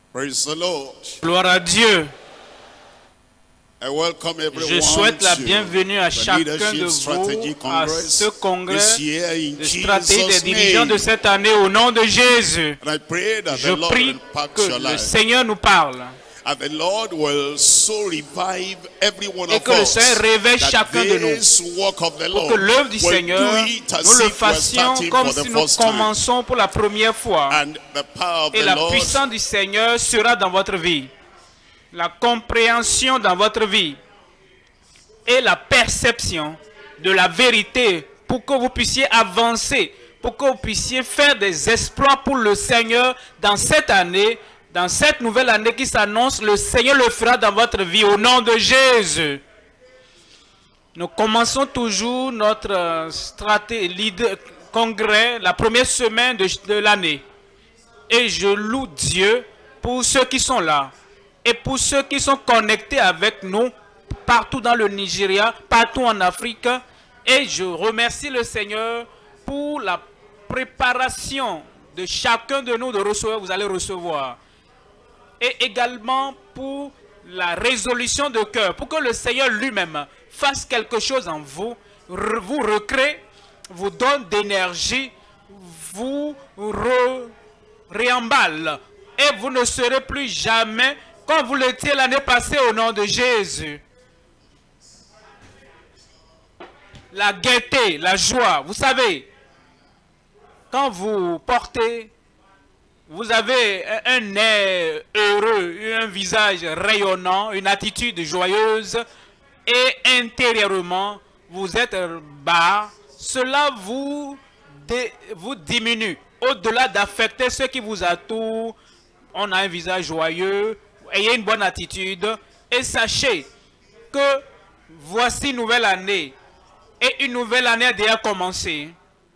Praise the Lord. Gloire à Dieu. I welcome Je everyone souhaite la to bienvenue à the chacun Leadership de Strategy vous à ce Congress congrès this year in de stratégie des Jesus' dirigeants de name. cette année au nom de Jésus. And I pray that Je the Lord prie will impact que your le life. Seigneur nous parle And the Lord will so revive every one et of que le us Seigneur réveille that chacun de nous this work of the pour Lord que l'œuvre du will Seigneur, do it as nous le if we're fassions starting comme for the si nous first time. commençons pour la première fois. And the power of Et the la Lord puissance du Seigneur sera dans votre vie. La compréhension dans votre vie. Et la perception de la vérité pour que vous puissiez avancer, pour que vous puissiez faire des exploits pour le Seigneur dans cette année, dans cette nouvelle année qui s'annonce. Le Seigneur le fera dans votre vie au nom de Jésus. Nous commençons toujours notre congrès, la première semaine de l'année. Et je loue Dieu pour ceux qui sont là et pour ceux qui sont connectés avec nous partout dans le Nigeria, partout en Afrique. Et je remercie le Seigneur pour la préparation de chacun de nous de recevoir, vous allez recevoir. Et également pour la résolution de cœur, pour que le Seigneur lui-même fasse quelque chose en vous, vous recrée, vous donne d'énergie, vous réemballe. Et vous ne serez plus jamais comme vous l'étiez l'année passée au nom de Jésus. La gaieté, la joie, vous savez, quand vous portez, vous avez un air heureux, un visage rayonnant, une attitude joyeuse et intérieurement, vous êtes bas, cela vous diminue. Au-delà d'affecter ceux qui vous entourent, on a un visage joyeux, ayez une bonne attitude et sachez que voici une nouvelle année. Et une nouvelle année a déjà commencé.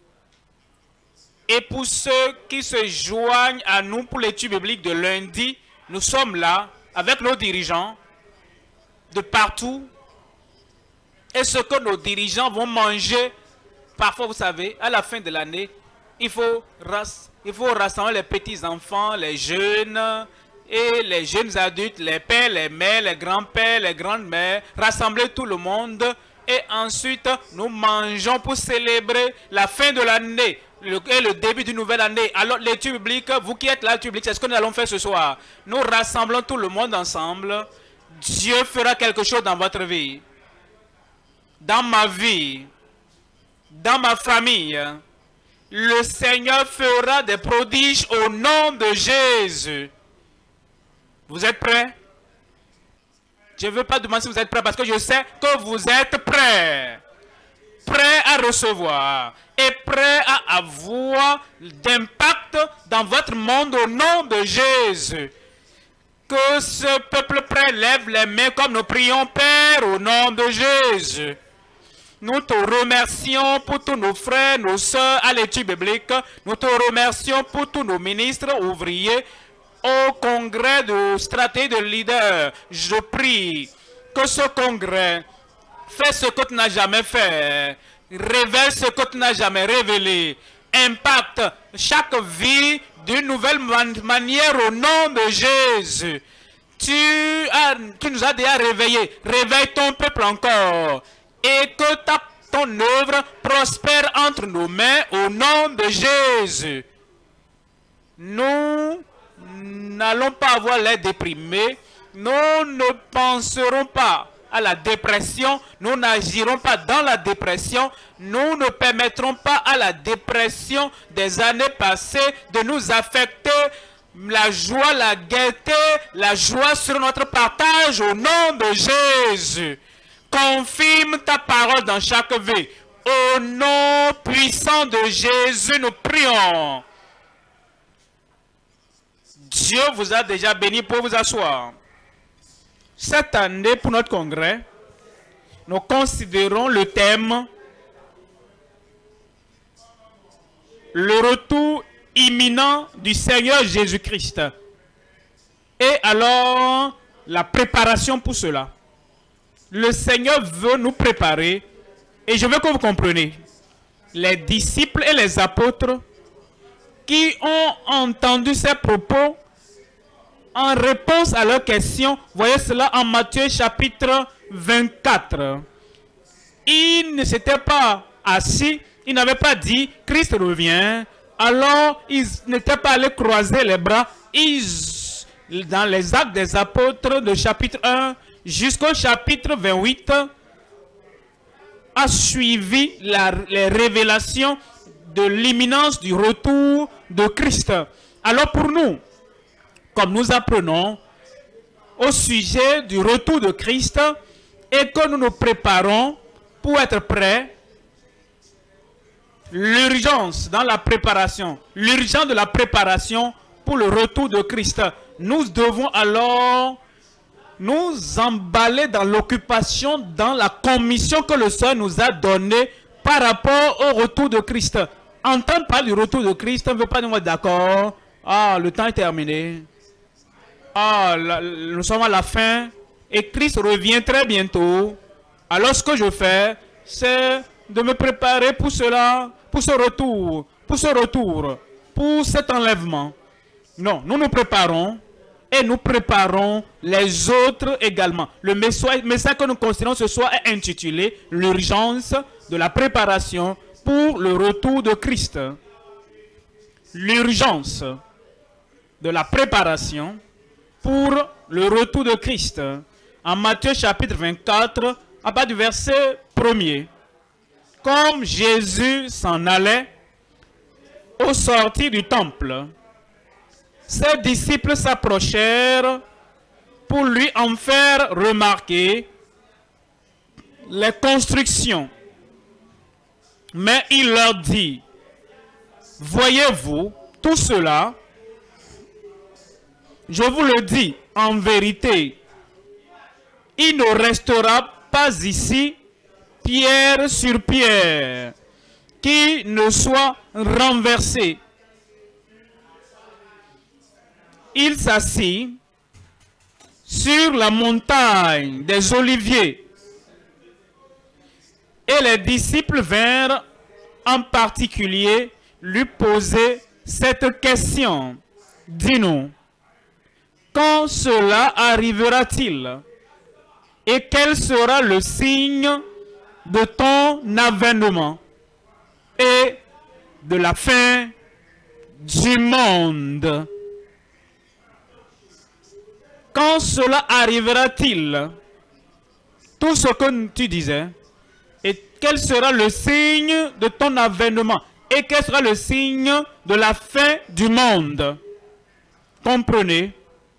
Et pour ceux qui se joignent à nous pour l'étude biblique de lundi, nous sommes là avec nos dirigeants de partout. Et ce que nos dirigeants vont manger, parfois vous savez, à la fin de l'année, il faut rassembler les petits-enfants, les jeunes et les jeunes adultes, les pères, les mères, les grands-pères, les grandes-mères, rassembler tout le monde. Et ensuite, nous mangeons pour célébrer la fin de l'année et le début d'une nouvelle année. Alors, l'étude biblique, vous qui êtes là, l'étude biblique, c'est ce que nous allons faire ce soir. Nous rassemblons tout le monde ensemble. Dieu fera quelque chose dans votre vie, dans ma vie, dans ma famille. Le Seigneur fera des prodiges au nom de Jésus. Vous êtes prêts? Je ne veux pas demander si vous êtes prêts parce que je sais que vous êtes prêts. Prêts à recevoir et prêts à avoir d'impact dans votre monde au nom de Jésus. Que ce peuple prêt lève les mains comme nous prions, Père, au nom de Jésus. Nous te remercions pour tous nos frères, nos sœurs à l'étude biblique. Nous te remercions pour tous nos ministres, ouvriers, au congrès de stratégie de leader. Je prie que ce congrès fait ce que tu n'as jamais fait, révèle ce que tu n'as jamais révélé, impacte chaque vie d'une nouvelle manière au nom de Jésus. Tu nous as déjà réveillés. Réveille ton peuple encore et que ton œuvre prospère entre nos mains au nom de Jésus. Nous n'allons pas avoir l'air déprimés. Nous ne penserons pas à la dépression. Nous n'agirons pas dans la dépression. Nous ne permettrons pas à la dépression des années passées de nous affecter. La joie, la gaieté, la joie sur notre partage au nom de Jésus. Confirme ta parole dans chaque vie. Au nom puissant de Jésus, nous prions. Dieu vous a déjà béni pour vous asseoir. Cette année, pour notre congrès, nous considérons le thème « Le retour imminent du Seigneur Jésus-Christ ». Et alors, la préparation pour cela. Le Seigneur veut nous préparer, et je veux que vous compreniez, les disciples et les apôtres qui ont entendu ces propos en réponse à leurs questions, voyez cela en Matthieu chapitre 24. Ils ne s'étaient pas assis, ils n'avaient pas dit Christ revient. Alors ils n'étaient pas allés croiser les bras. Dans les Actes des Apôtres de chapitre 1 jusqu'au chapitre 28 a suivi les révélations de l'imminence du retour de Christ. Alors pour nous, comme nous apprenons au sujet du retour de Christ et que nous nous préparons pour être prêts, l'urgence dans la préparation, l'urgence de la préparation pour le retour de Christ, nous devons alors nous emballer dans l'occupation, dans la commission que le Seigneur nous a donnée par rapport au retour de Christ. Entendre parler du retour de Christ, on ne veut pas nous mettre d'accord. Ah, le temps est terminé. Ah, nous sommes à la fin et Christ revient très bientôt. Alors ce que je fais, c'est de me préparer pour cela, pour ce retour, pour cet enlèvement. Non, nous nous préparons et nous préparons les autres également. Le message que nous considérons ce soir est intitulé « L'urgence de la préparation pour le retour de Christ ». L'urgence de la préparation pour le retour de Christ. En Matthieu chapitre 24, à partir du verset 1er. Comme Jésus s'en allait au sortir du temple, ses disciples s'approchèrent pour lui en faire remarquer les constructions. Mais il leur dit, « Voyez-vous tout cela? Je vous le dis en vérité, il ne restera pas ici pierre sur pierre qui ne soit renversé. » Il s'assit sur la montagne des Oliviers et les disciples vinrent en particulier lui poser cette question. Dis-nous, quand cela arrivera-t-il et quel sera le signe de ton avènement et de la fin du monde? Quand cela arrivera-t-il? Tout ce que tu disais. Et quel sera le signe de ton avènement? Et quel sera le signe de la fin du monde? Comprenez?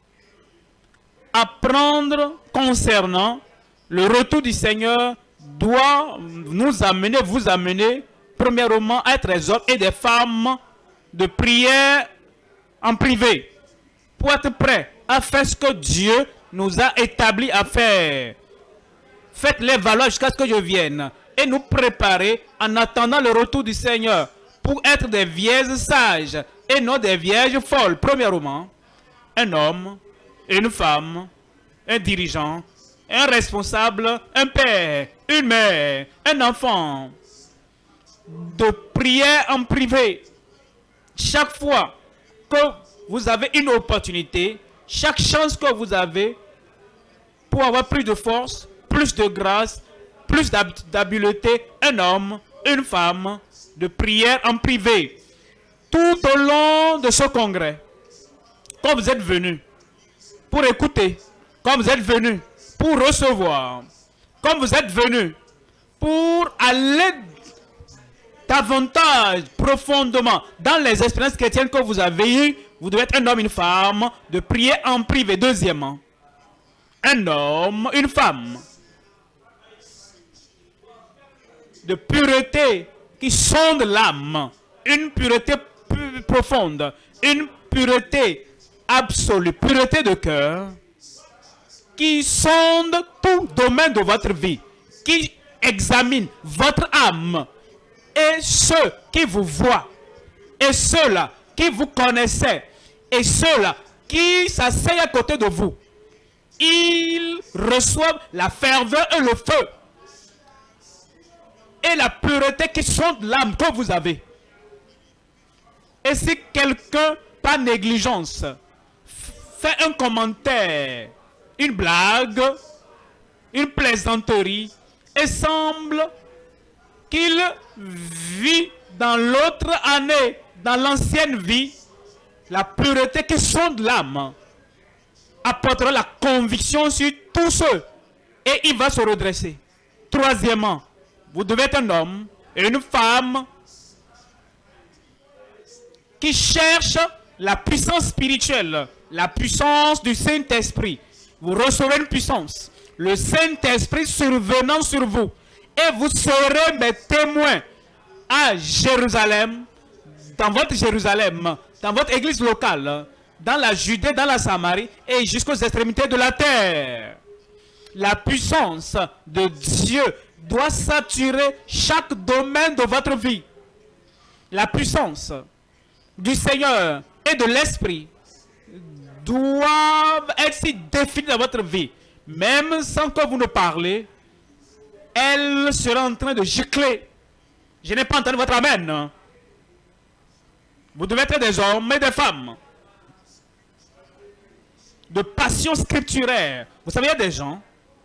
Apprendre concernant le retour du Seigneur doit nous amener, vous amener, premièrement, à être des hommes et des femmes de prière en privé. Pour être prêts à faire ce que Dieu nous a établi à faire. Faites les valeurs jusqu'à ce que je vienne et nous préparer en attendant le retour du Seigneur pour être des vierges sages et non des vierges folles. Premièrement, un homme, une femme, un dirigeant, un responsable, un père, une mère, un enfant, de prière en privé. Chaque fois que vous avez une opportunité, chaque chance que vous avez pour avoir plus de force, plus de grâce, plus d'habileté, un homme, une femme, de prière en privé. Tout au long de ce congrès, quand vous êtes venus pour écouter, quand vous êtes venus pour recevoir, quand vous êtes venus pour aller davantage, profondément, dans les expériences chrétiennes que vous avez eues, vous devez être un homme, une femme, de prier en privé. Deuxièmement, un homme, une femme, de pureté qui sonde l'âme, une pureté profonde, une pureté absolue, pureté de cœur, qui sonde tout domaine de votre vie, qui examine votre âme, et ceux qui vous voient, et ceux-là qui vous connaissaient, et ceux-là qui s'asseyent à côté de vous, ils reçoivent la ferveur et le feu, et la pureté qui sonde l'âme que vous avez. Et si quelqu'un, par négligence, fait un commentaire, une blague, une plaisanterie, et semble qu'il vit dans l'autre année, dans l'ancienne vie, la pureté qui sonde l'âme apportera la conviction sur tous ceux et il va se redresser. Troisièmement, vous devez être un homme et une femme qui cherche la puissance spirituelle, la puissance du Saint-Esprit. Vous recevez une puissance, le Saint-Esprit survenant sur vous, et vous serez mes témoins à Jérusalem, dans votre église locale, dans la Judée, dans la Samarie et jusqu'aux extrémités de la terre. La puissance de Dieu doit saturer chaque domaine de votre vie. La puissance du Seigneur et de l'Esprit doivent être si définies dans votre vie. Même sans que vous ne parlez, elle sera en train de gicler. Je n'ai pas entendu votre amen. Vous devez être des hommes et des femmes de passion scripturaire. Vous savez, il y a des gens,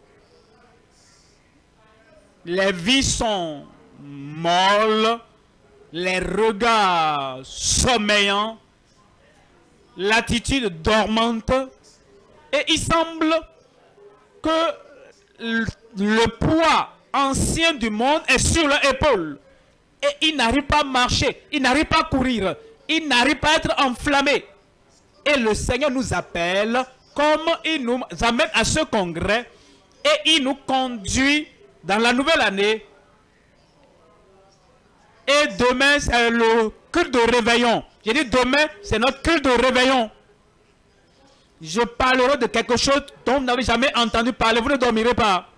les vies sont molles, les regards sommeillants, l'attitude dormante, et il semble que le poids ancien du monde est sur leur épaule. Et ils n'arrivent pas à marcher, ils n'arrivent pas à courir, ils n'arrivent pas à être enflammés. Et le Seigneur nous appelle, comme il nous amène à ce congrès, et il nous conduit dans la nouvelle année. Et demain, c'est le culte de réveillon. J'ai dit demain, c'est notre culte de réveillon. Je parlerai de quelque chose dont vous n'avez jamais entendu parler. Vous ne dormirez pas.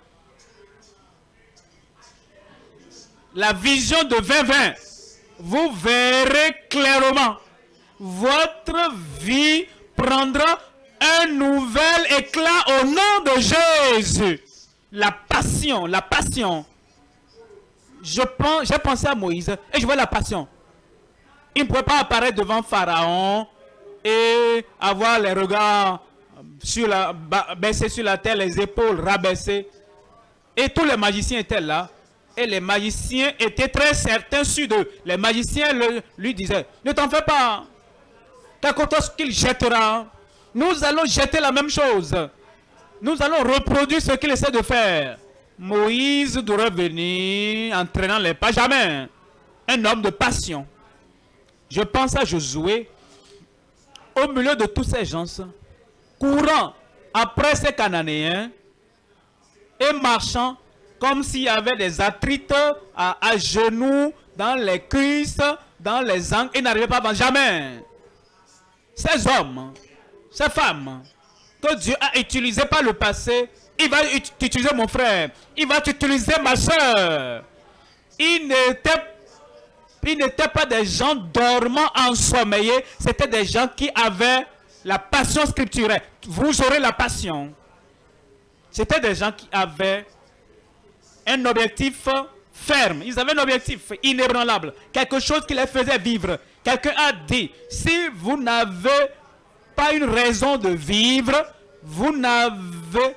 La vision de 2020. Vous verrez clairement. Votre vie prendra un nouvel éclat au nom de Jésus. La passion, la passion. J'ai pensé à Moïse et je vois la passion. Il ne pouvait pas apparaître devant Pharaon et avoir les regards baissés sur la terre, les épaules rabaissées. Et tous les magiciens étaient là. Et les magiciens étaient très certains sur eux. Les magiciens lui disaient, ne t'en fais pas. Quelque chose qu'il jettera. Nous allons jeter la même chose. Nous allons reproduire ce qu'il essaie de faire. Moïse devrait venir en traînant les pas. Jamais. Un homme de passion. Je pense à Josué. Au milieu de tous ces gens, courant après ces Cananéens et marchant comme s'il y avait des attrites à genoux, dans les cuisses, dans les angles. Ils n'arrivaient pas avant. Jamais. Ces hommes, ces femmes, que Dieu a utilisés par le passé, il va utiliser mon frère. Il va utiliser ma soeur. Ils n'étaient pas des gens dormants, ensommeillés. C'était des gens qui avaient la passion scripturaire. Vous aurez la passion. C'était des gens qui avaient un objectif ferme. Ils avaient un objectif inébranlable. Quelque chose qui les faisait vivre. Quelqu'un a dit, si vous n'avez pas une raison de vivre, vous n'avez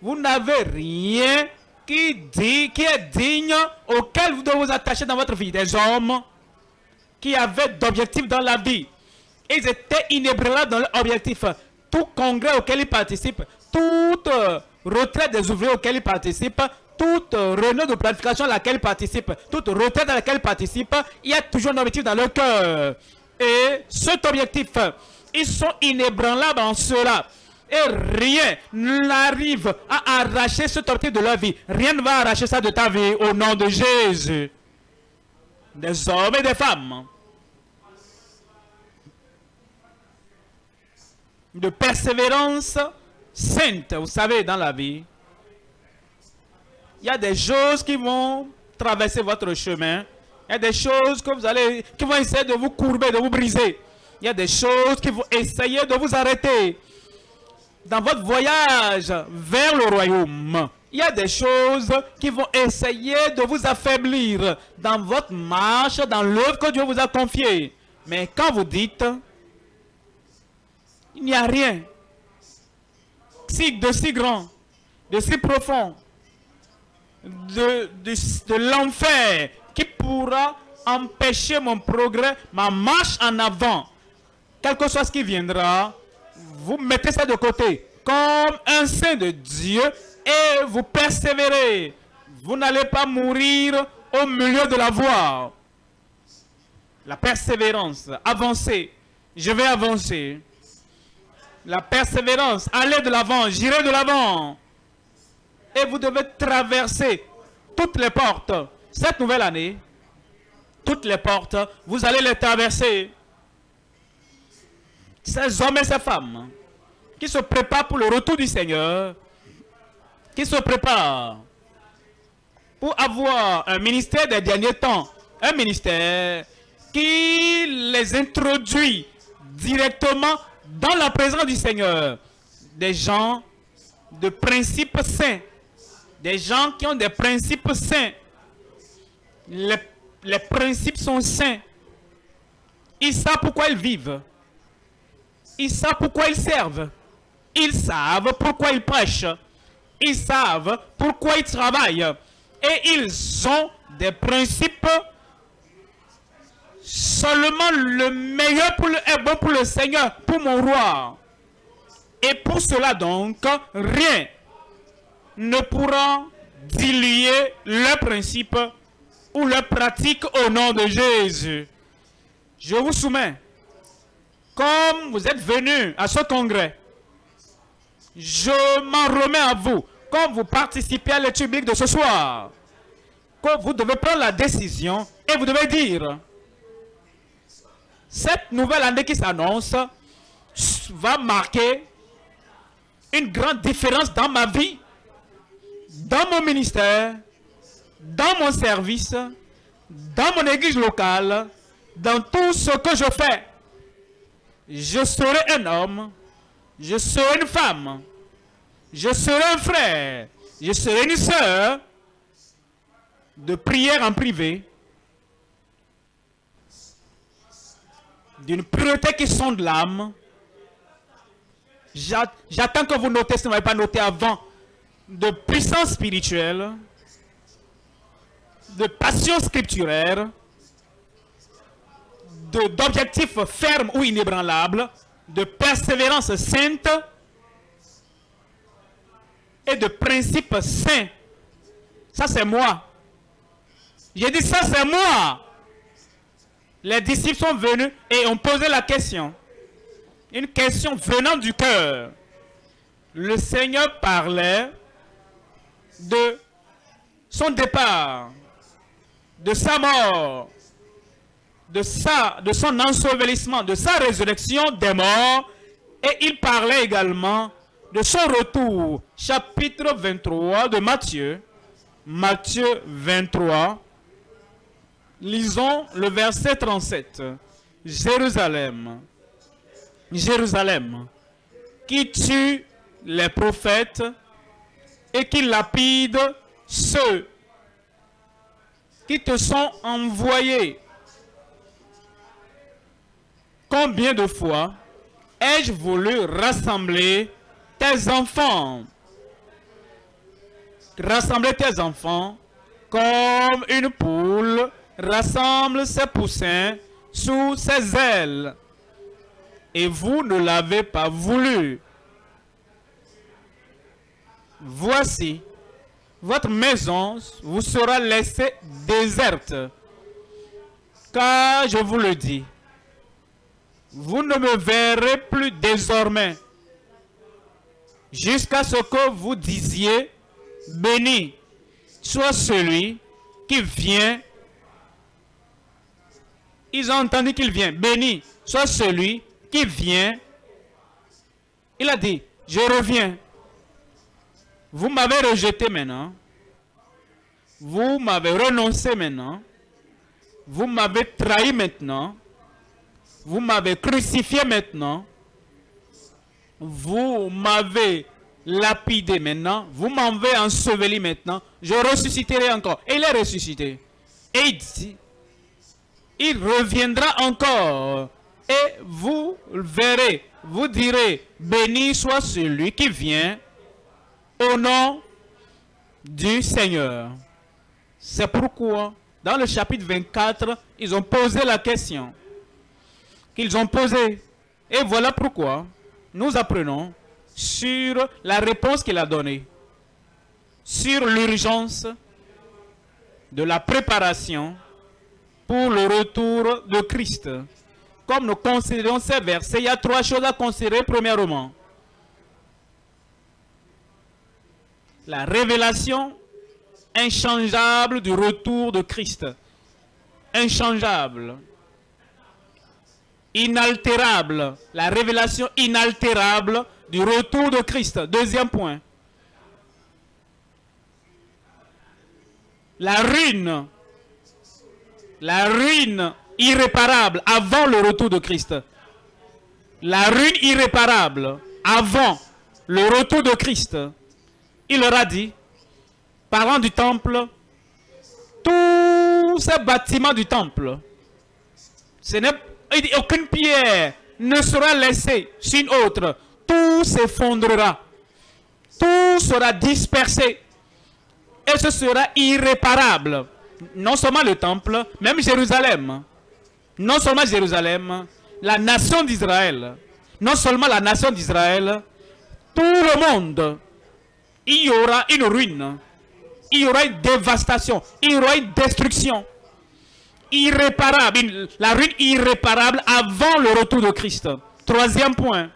rien qui est digne auquel vous devez vous attacher dans votre vie. Des hommes qui avaient d'objectifs dans la vie. Ils étaient inébranlables dans leur objectif. Tout congrès auquel ils participent, toute retraite des ouvriers auquel ils participent, toute réunion de planification à laquelle ils participent, toute retraite à laquelle ils participent, il y a toujours un objectif dans leur cœur. Et cet objectif, ils sont inébranlables en cela. Et rien n'arrive à arracher cet objectif de leur vie. Rien ne va arracher ça de ta vie au nom de Jésus. Des hommes et des femmes. De persévérance sainte, vous savez, dans la vie. Il y a des choses qui vont traverser votre chemin. Il y a des choses que qui vont essayer de vous courber, de vous briser. Il y a des choses qui vont essayer de vous arrêter. Dans votre voyage vers le royaume, il y a des choses qui vont essayer de vous affaiblir dans votre marche, dans l'œuvre que Dieu vous a confiée. Mais quand vous dites, il n'y a rien toxique, de si grand, de si profond, de l'enfer qui pourra empêcher mon progrès, ma marche en avant. Quel que soit ce qui viendra, vous mettez ça de côté comme un saint de Dieu et vous persévérez. Vous n'allez pas mourir au milieu de la voie. La persévérance, avancer. Je vais avancer. La persévérance, allez de l'avant, j'irai de l'avant. Et vous devez traverser toutes les portes. Cette nouvelle année, toutes les portes, vous allez les traverser. Ces hommes et ces femmes qui se préparent pour le retour du Seigneur, qui se préparent pour avoir un ministère des derniers temps, un ministère qui les introduit directement dans la présence du Seigneur. Des gens de principes saints, des gens qui ont des principes saints. Les principes sont saints. Ils savent pourquoi ils vivent. Ils savent pourquoi ils servent. Ils savent pourquoi ils prêchent. Ils savent pourquoi ils travaillent. Et ils ont des principes. Seulement le meilleur est bon pour le Seigneur, pour mon roi. Et pour cela donc, rien ne pourra diluer leurs principes ou leurs pratiques au nom de Jésus. Je vous soumets, comme vous êtes venus à ce congrès, je m'en remets à vous, quand vous participez à l'étude biblique de ce soir, que vous devez prendre la décision et vous devez dire: cette nouvelle année qui s'annonce va marquer une grande différence dans ma vie, dans mon ministère, dans mon service, dans mon église locale, dans tout ce que je fais. Je serai un homme, je serai une femme, je serai un frère, je serai une sœur de prière en privé, d'une priorité qui sonde l'âme. J'attends que vous notez, si vous n'avez pas noté avant, de puissance spirituelle, de passion scripturaire, d'objectifs fermes ou inébranlables, de persévérance sainte et de principes saints. Ça, c'est moi. J'ai dit ça, c'est moi. Les disciples sont venus et ont posé la question. Une question venant du cœur. Le Seigneur parlait de son départ, de sa mort, de son ensevelissement, de sa résurrection des morts, et il parlait également de son retour. Chapitre 23 de Matthieu. Matthieu 23. Lisons le verset 37. Jérusalem, Jérusalem, qui tue les prophètes et qui lapide ceux qui te sont envoyés. Combien de fois ai-je voulu rassembler tes enfants? Rassembler tes enfants comme une poule rassemble ses poussins sous ses ailes. Et vous ne l'avez pas voulu. Voici, votre maison vous sera laissée déserte. Car je vous le dis, vous ne me verrez plus désormais, jusqu'à ce que vous disiez: béni soit celui qui vient. Ils ont entendu qu'il vient. Béni soit celui qui vient. Il a dit: je reviens. Vous m'avez rejeté maintenant. Vous m'avez renoncé maintenant. Vous m'avez trahi maintenant. Vous m'avez crucifié maintenant. Vous m'avez lapidé maintenant. Vous m'avez enseveli maintenant. Je ressusciterai encore. Et il est ressuscité. Et il dit: il reviendra encore. Et vous verrez vous direz, béni soit celui qui vient au nom du Seigneur. C'est pourquoi, dans le chapitre 24, ils ont posé la question qu'ils ont posée. Et voilà pourquoi nous apprenons sur la réponse qu'il a donnée, sur l'urgence de la préparation pour le retour de Christ. Comme nous considérons ces versets, il y a trois choses à considérer. Premièrement, la révélation inchangeable du retour de Christ. Inchangeable. Inaltérable. La révélation inaltérable du retour de Christ. Deuxième point. La ruine irréparable avant le retour de Christ. La ruine irréparable avant le retour de Christ. Il leur a dit, parlant du temple, tous ces bâtiments du temple, aucune pierre ne sera laissée sur une autre. Tout s'effondrera. Tout sera dispersé. Et ce sera irréparable. Non seulement le temple, même Jérusalem. Non seulement Jérusalem, la nation d'Israël. Non seulement la nation d'Israël, tout le monde. Il y aura une ruine. Il y aura une dévastation. Il y aura une destruction. Irréparable. La ruine irréparable avant le retour de Christ. Troisième point.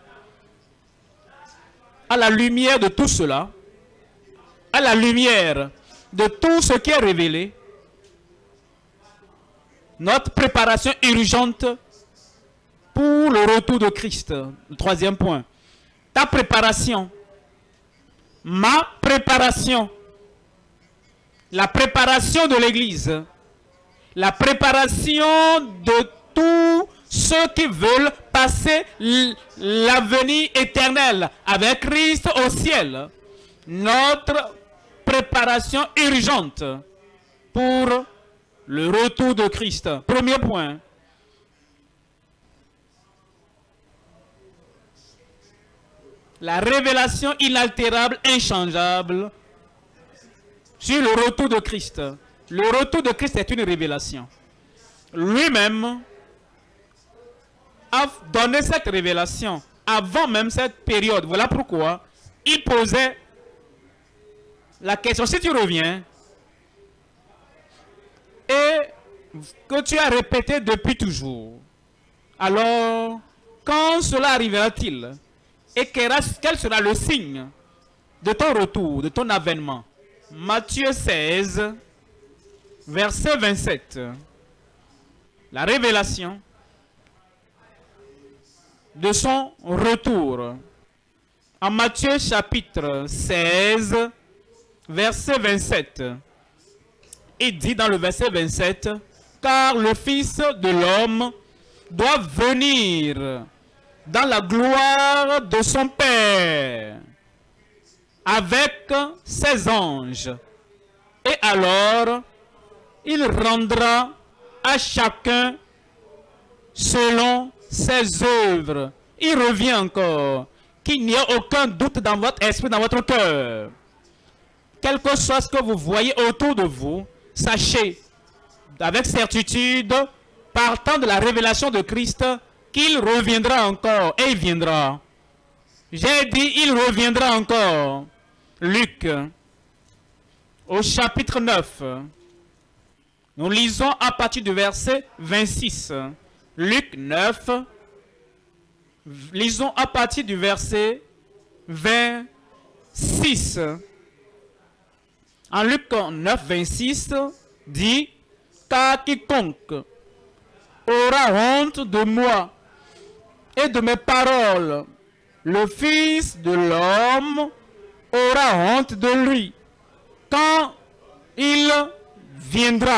À la lumière de tout cela, à la lumière de tout ce qui est révélé, notre préparation urgente pour le retour de Christ. Le troisième point. Ta préparation. Ma préparation. La préparation de l'Église. La préparation de tous ceux qui veulent passer l'avenir éternel avec Christ au ciel. Notre préparation urgente pour le retour de Christ. Premier point. La révélation inaltérable, inchangeable sur le retour de Christ. Le retour de Christ est une révélation. Lui-même a donné cette révélation avant même cette période. Voilà pourquoi il posait la question, si tu reviens et que tu as répété depuis toujours, alors quand cela arrivera-t-il? Et quel sera le signe de ton retour, de ton avènement? Matthieu 16, verset 27. La révélation de son retour. En Matthieu chapitre 16, verset 27. Il dit dans le verset 27, « Car le Fils de l'homme doit venir dans la gloire de son Père, avec ses anges. Et alors, il rendra à chacun selon ses œuvres. » Il revient encore. Qu'il n'y ait aucun doute dans votre esprit, dans votre cœur. Quel que soit ce que vous voyez autour de vous, sachez avec certitude, partant de la révélation de Christ, qu'il reviendra encore, et il viendra. J'ai dit, il reviendra encore. Luc, au chapitre 9, nous lisons à partir du verset 26. Luc 9, lisons à partir du verset 26. En Luc 9, 26, dit, « Car quiconque aura honte de moi et de mes paroles, le Fils de l'homme aura honte de lui quand il viendra. »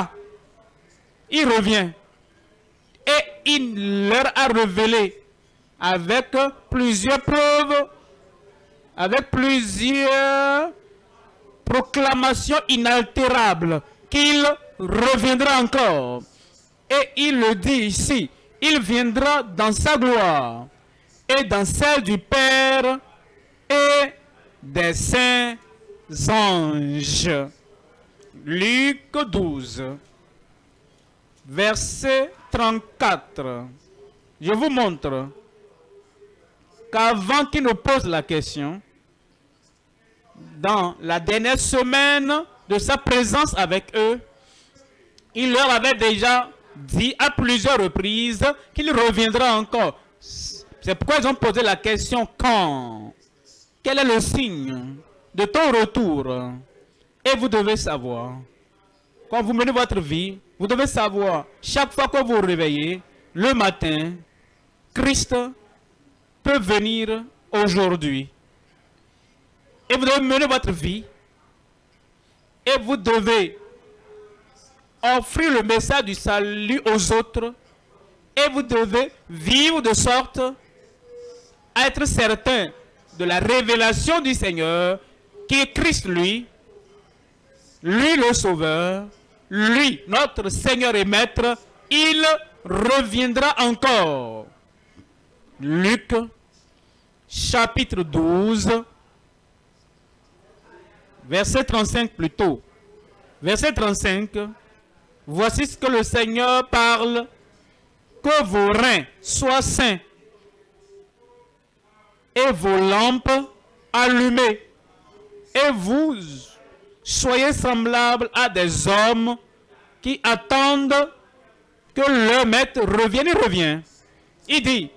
Il revient et il leur a révélé avec plusieurs preuves, avec plusieurs proclamations inaltérables qu'il reviendra encore. Et il le dit ici, il viendra dans sa gloire et dans celle du Père et des saints anges. Luc 12, verset 34. Je vous montre qu'avant qu'il nous pose la question, dans la dernière semaine de sa présence avec eux, il leur avait déjà dit à plusieurs reprises qu'il reviendra encore. C'est pourquoi ils ont posé la question quand? Quel est le signe de ton retour? Et vous devez savoir, quand vous menez votre vie, vous devez savoir, chaque fois que vous vous réveillez, le matin, Christ peut venir aujourd'hui. Et vous devez mener votre vie. Et vous devez offrir le message du salut aux autres. Et vous devez vivre de sorte à être certain de la révélation du Seigneur, qui est Christ lui le Sauveur, lui, notre Seigneur et Maître, il reviendra encore. Luc, chapitre 12, verset 35 plutôt. Verset 35, voici ce que le Seigneur parle, que vos reins soient saints et vos lampes allumées, et vous soyez semblables à des hommes qui attendent que leur maître revienne. Il revient. Il dit,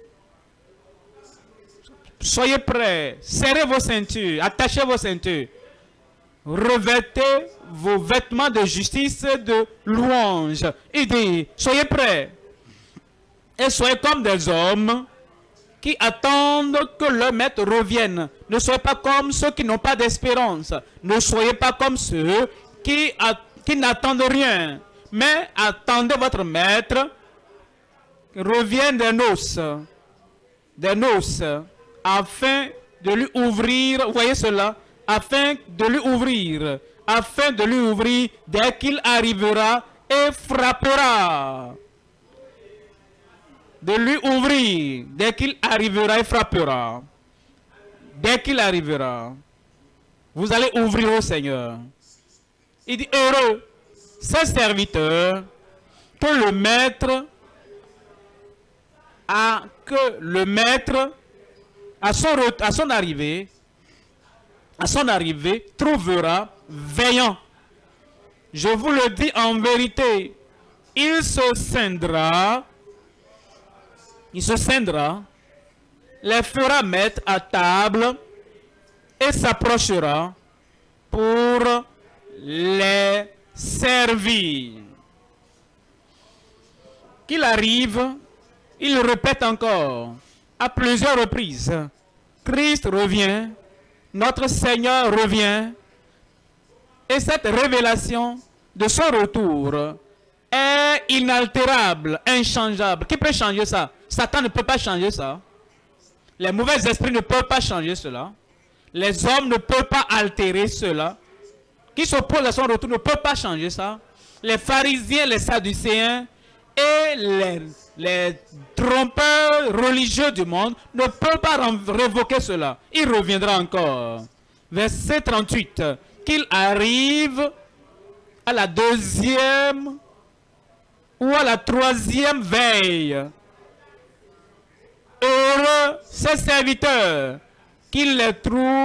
soyez prêts, serrez vos ceintures, attachez vos ceintures, revêtez vos vêtements de justice et de louange. Il dit, soyez prêts et soyez comme des hommes qui attendent que leur maître revienne. Ne soyez pas comme ceux qui n'ont pas d'espérance. Ne soyez pas comme ceux qui n'attendent rien. Mais attendez votre maître qui revienne des noces, afin de lui ouvrir, vous voyez cela, afin de lui ouvrir dès qu'il arrivera et frappera. De lui ouvrir dès qu'il arrivera et frappera. Dès qu'il arrivera, vous allez ouvrir au Seigneur. Il dit, heureux ces serviteurs que le maître à son arrivée trouvera veillant. Je vous le dis en vérité, il se scindra, les fera mettre à table et s'approchera pour les servir. Qu'il arrive, il répète encore à plusieurs reprises, Christ revient, notre Seigneur revient, et cette révélation de son retour est inaltérable, inchangeable. Qui peut changer ça? Satan ne peut pas changer ça. Les mauvais esprits ne peuvent pas changer cela. Les hommes ne peuvent pas altérer cela. Qui s'opposent à son retour ne peuvent pas changer ça. Les pharisiens, les sadducéens et les trompeurs religieux du monde ne peuvent pas révoquer cela. Il reviendra encore. Verset 38. Qu'il arrive à la deuxième ou à la troisième veille. Heureux ces serviteurs s'il les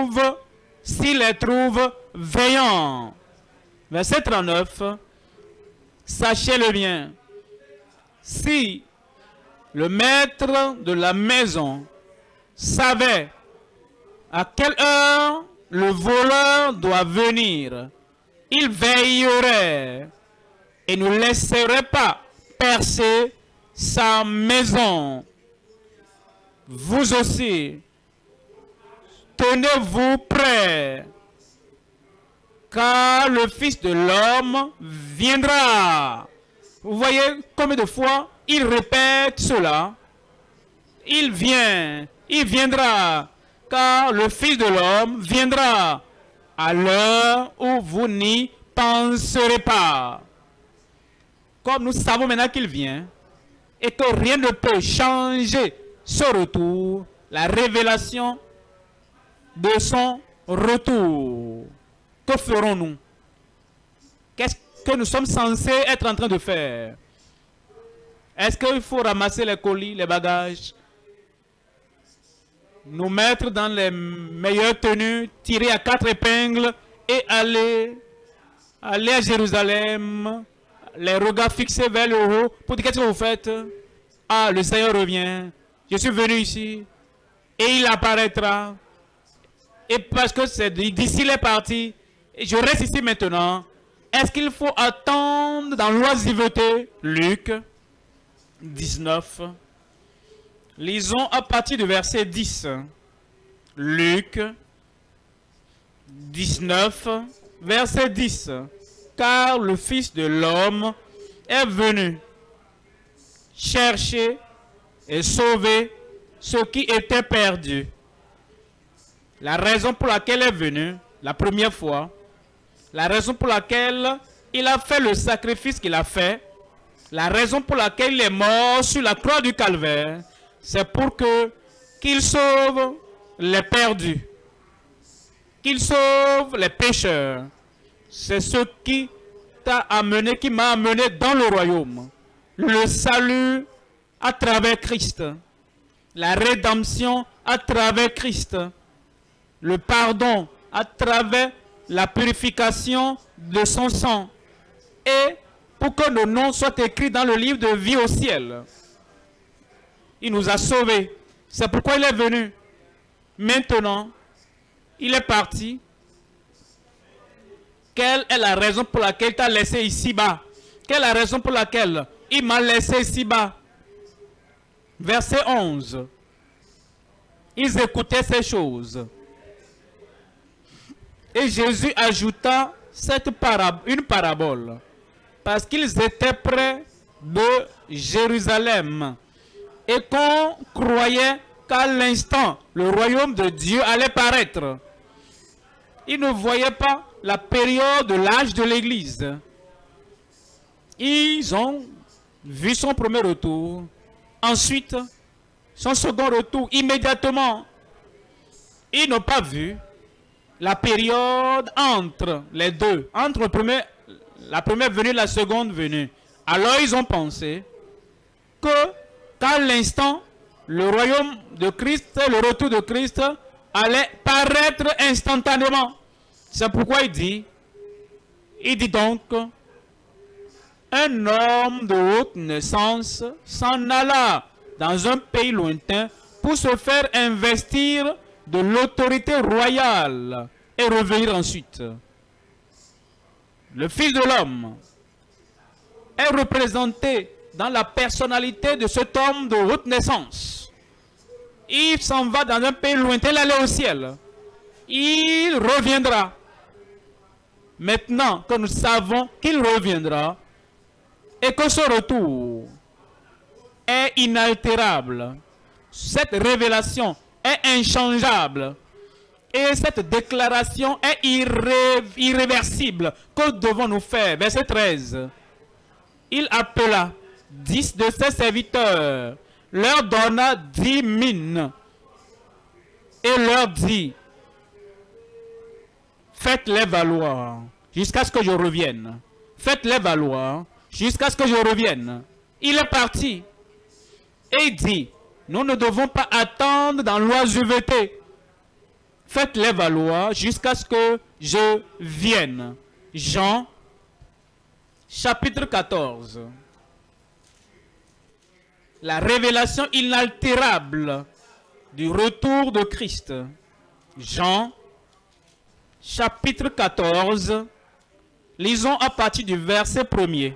trouve veillants. Verset 39. Sachez-le bien. Si le maître de la maison savait à quelle heure le voleur doit venir, il veillerait et ne laisserait pas percer sa maison. Vous aussi, tenez-vous prêts, car le Fils de l'homme viendra. Vous voyez combien de fois il répète cela? Il viendra, car le Fils de l'homme viendra à l'heure où vous n'y penserez pas. Comme nous savons maintenant qu'il vient et que rien ne peut changer ce retour, la révélation de son retour. Que ferons-nous? Qu'est-ce que nous sommes censés être en train de faire? Est-ce qu'il faut ramasser les colis, les bagages, nous mettre dans les meilleures tenues, tirer à 4 épingles et aller à Jérusalem, les regards fixés vers le haut, pour dire qu'est-ce que vous faites? Ah, le Seigneur revient, je suis venu ici, et il apparaîtra, et parce que c'est d'ici il est parti, et je reste ici maintenant. Est-ce qu'il faut attendre dans l'oisiveté? Luc 19. Lisons à partir du verset 10. Luc 19, verset 10. Car le Fils de l'homme est venu chercher et sauver ce qui était perdu. La raison pour laquelle il est venu, la première fois, la raison pour laquelle il a fait le sacrifice qu'il a fait, la raison pour laquelle il est mort sur la croix du calvaire, c'est pour qu'il sauve les perdus, qu'il sauve les pécheurs. C'est ce qui t'a amené, qui m'a amené dans le royaume. Le salut à travers Christ, la rédemption à travers Christ, le pardon à travers la purification de son sang, et pour que nos noms soient écrits dans le livre de vie au ciel. Il nous a sauvés. C'est pourquoi il est venu. Maintenant, il est parti. Quelle est la raison pour laquelle il t'a laissé ici-bas? Quelle est la raison pour laquelle il m'a laissé ici-bas? Verset 11. Ils écoutaient ces choses. Et Jésus ajouta une parabole. Parce qu'ils étaient près de Jérusalem. Et qu'on croyait qu'à l'instant, le royaume de Dieu allait paraître. Ils ne voyaient pas la période de l'âge de l'Église. Ils ont vu son premier retour. Ensuite, son second retour, immédiatement. Ils n'ont pas vu la période entre les deux, entre la première venue et la seconde venue. Alors ils ont pensé qu'à l'instant, le royaume de Christ, le retour de Christ, allait paraître instantanément. C'est pourquoi il dit donc, un homme de haute naissance s'en alla dans un pays lointain pour se faire investir de l'autorité royale et revenir ensuite. Le Fils de l'homme est représenté dans la personnalité de cet homme de haute naissance. Il s'en va dans un pays lointain, il allait au ciel. Il reviendra. Maintenant que nous savons qu'il reviendra et que ce retour est inaltérable, cette révélation est inchangeable et cette déclaration est irréversible. Que devons-nous faire? Verset 13. Il appela 10 de ses serviteurs, leur donna 10 mines et leur dit: faites-les valoir jusqu'à ce que je revienne. Faites-les valoir jusqu'à ce que je revienne. Il est parti et il dit: nous ne devons pas attendre dans l'oisiveté. Faites-les valoir jusqu'à ce que je vienne. Jean, chapitre 14. La révélation inaltérable du retour de Christ. Jean, chapitre 14. Lisons à partir du verset 1er.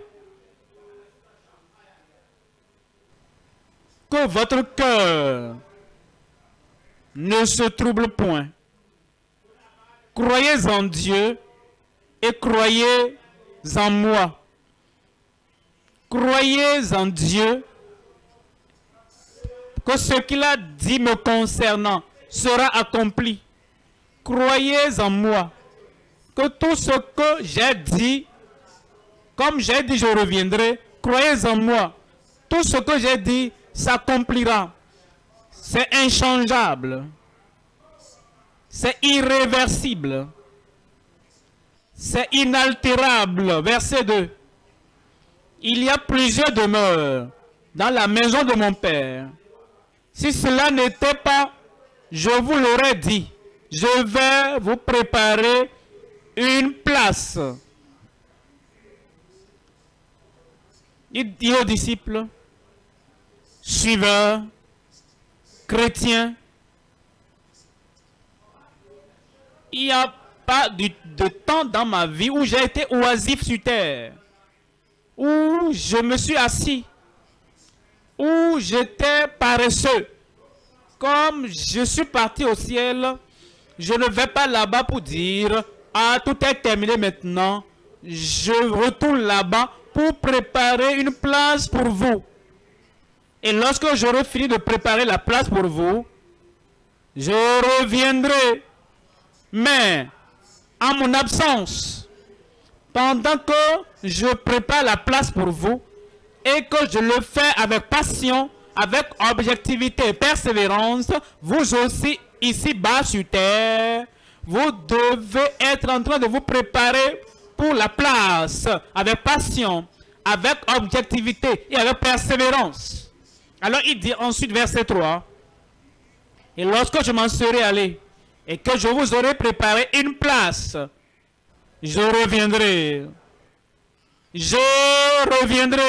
Que votre cœur ne se trouble point. Croyez en Dieu et croyez en moi. Croyez en Dieu, que ce qu'il a dit me concernant sera accompli. Croyez en moi, que tout ce que j'ai dit, comme j'ai dit je reviendrai, croyez en moi. Tout ce que j'ai dit s'accomplira. c'est inchangeable, c'est irréversible, c'est inaltérable. Verset 2. Il y a plusieurs demeures dans la maison de mon Père. Si cela n'était pas, je vous l'aurais dit. Je vais vous préparer une place. Il dit aux disciples, suiveurs, chrétiens, il n'y a pas de temps dans ma vie où j'ai été oisif sur terre, où je me suis assis, où j'étais paresseux. Comme je suis parti au ciel, je ne vais pas là-bas pour dire « Ah, tout est terminé maintenant. Je retourne là-bas pour préparer une place pour vous. Et lorsque j'aurai fini de préparer la place pour vous, je reviendrai. Mais, en mon absence, pendant que je prépare la place pour vous et que je le fais avec passion, avec objectivité et persévérance, vous aussi, ici-bas sur terre, vous devez être en train de vous préparer pour la place, avec passion, avec objectivité et avec persévérance. Alors il dit ensuite, verset 3, « Et lorsque je m'en serai allé, et que je vous aurai préparé une place, je reviendrai. Je reviendrai. »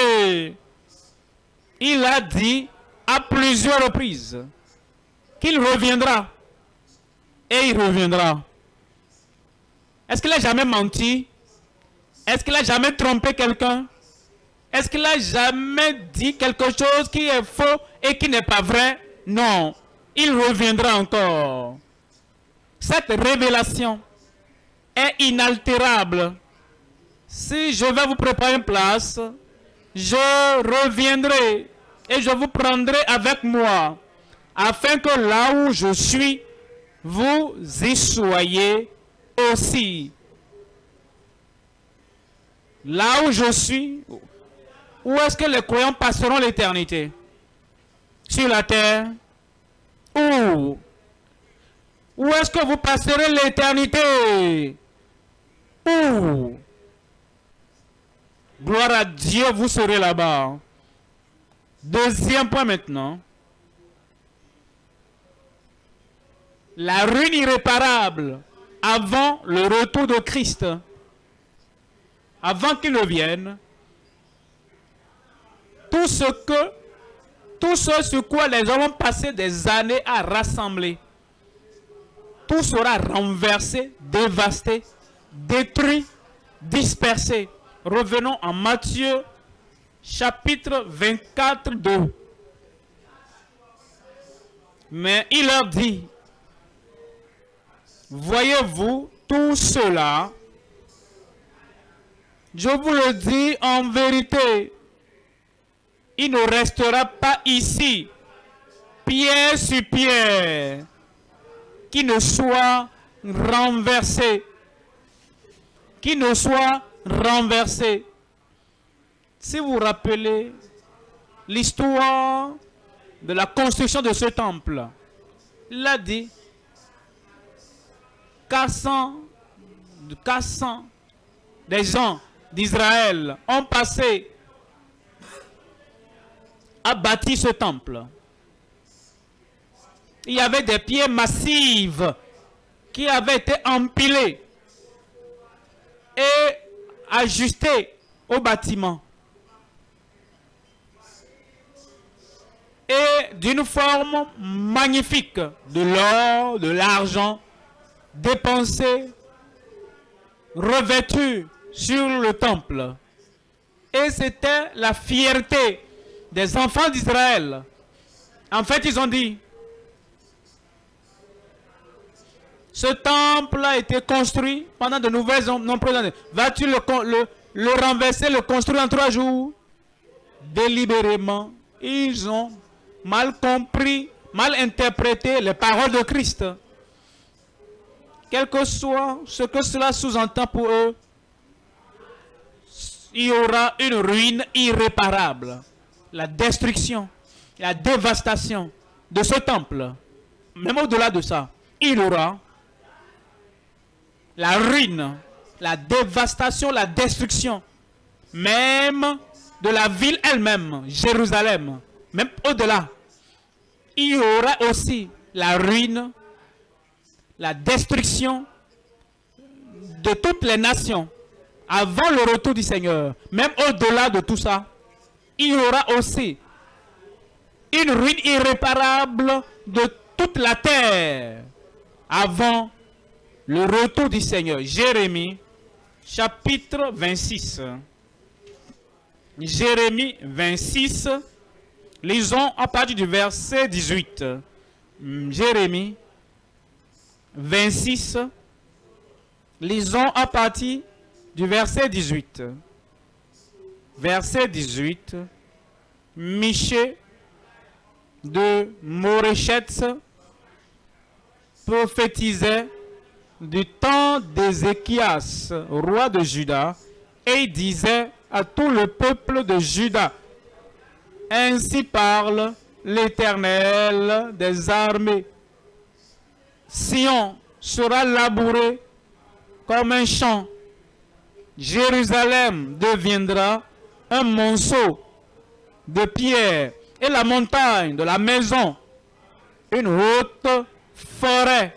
Il a dit à plusieurs reprises qu'il reviendra. Et il reviendra. Est-ce qu'il a jamais menti? Est-ce qu'il a jamais trompé quelqu'un? Est-ce qu'il a jamais dit quelque chose qui est faux et qui n'est pas vrai? Non. Il reviendra encore. Cette révélation est inaltérable. Si je vais vous préparer une place, je reviendrai et je vous prendrai avec moi, afin que là où je suis, vous y soyez aussi. Là où je suis, où est-ce que les croyants passeront l'éternité? Sur la terre? Où? Où est-ce que vous passerez l'éternité? Où? Gloire à Dieu, vous serez là-bas. Deuxième point maintenant. La ruine irréparable avant le retour de Christ. Avant qu'il ne vienne. Tout ce sur quoi les hommes ont passé des années à rassembler, tout sera renversé, dévasté, détruit, dispersé. Revenons en Matthieu, chapitre 24, 2. Mais il leur dit, voyez-vous tout cela, je vous le dis en vérité, il ne restera pas ici, pierre sur pierre, qui ne soit renversé. Qui ne soit renversé. Si vous vous rappelez l'histoire de la construction de ce temple, il a dit 400 des gens d'Israël ont passé à bâtir ce temple. Il y avait des pierres massives qui avaient été empilées et ajustées au bâtiment. Et d'une forme magnifique, de l'or, de l'argent, dépensé, revêtu sur le temple. Et c'était la fierté des enfants d'Israël. En fait, ils ont dit, ce temple a été construit pendant de nombreuses années. Vas-tu le renverser, le construire en 3 jours? Délibérément, ils ont mal compris, mal interprété les paroles de Christ. Quel que soit ce que cela sous-entend pour eux, il y aura une ruine irréparable. La destruction, la dévastation, de ce temple, même au-delà de ça, il y aura la ruine, la dévastation, la destruction, même de la ville elle-même, Jérusalem, même au-delà. Il y aura aussi la ruine, la destruction de toutes les nations avant le retour du Seigneur. Même au-delà de tout ça, il y aura aussi une ruine irréparable de toute la terre avant le retour du Seigneur. Jérémie, chapitre 26. Jérémie 26, lisons à partir du verset 18. Jérémie 26, lisons à partir du verset 18. Verset 18. Michée de Moréchetz prophétisait du temps d'Ézéchias, roi de Juda, et il disait à tout le peuple de Juda: ainsi parle l'Éternel des armées. Sion sera labouré comme un champ. Jérusalem deviendra un monceau de pierre, et la montagne de la maison une haute forêt.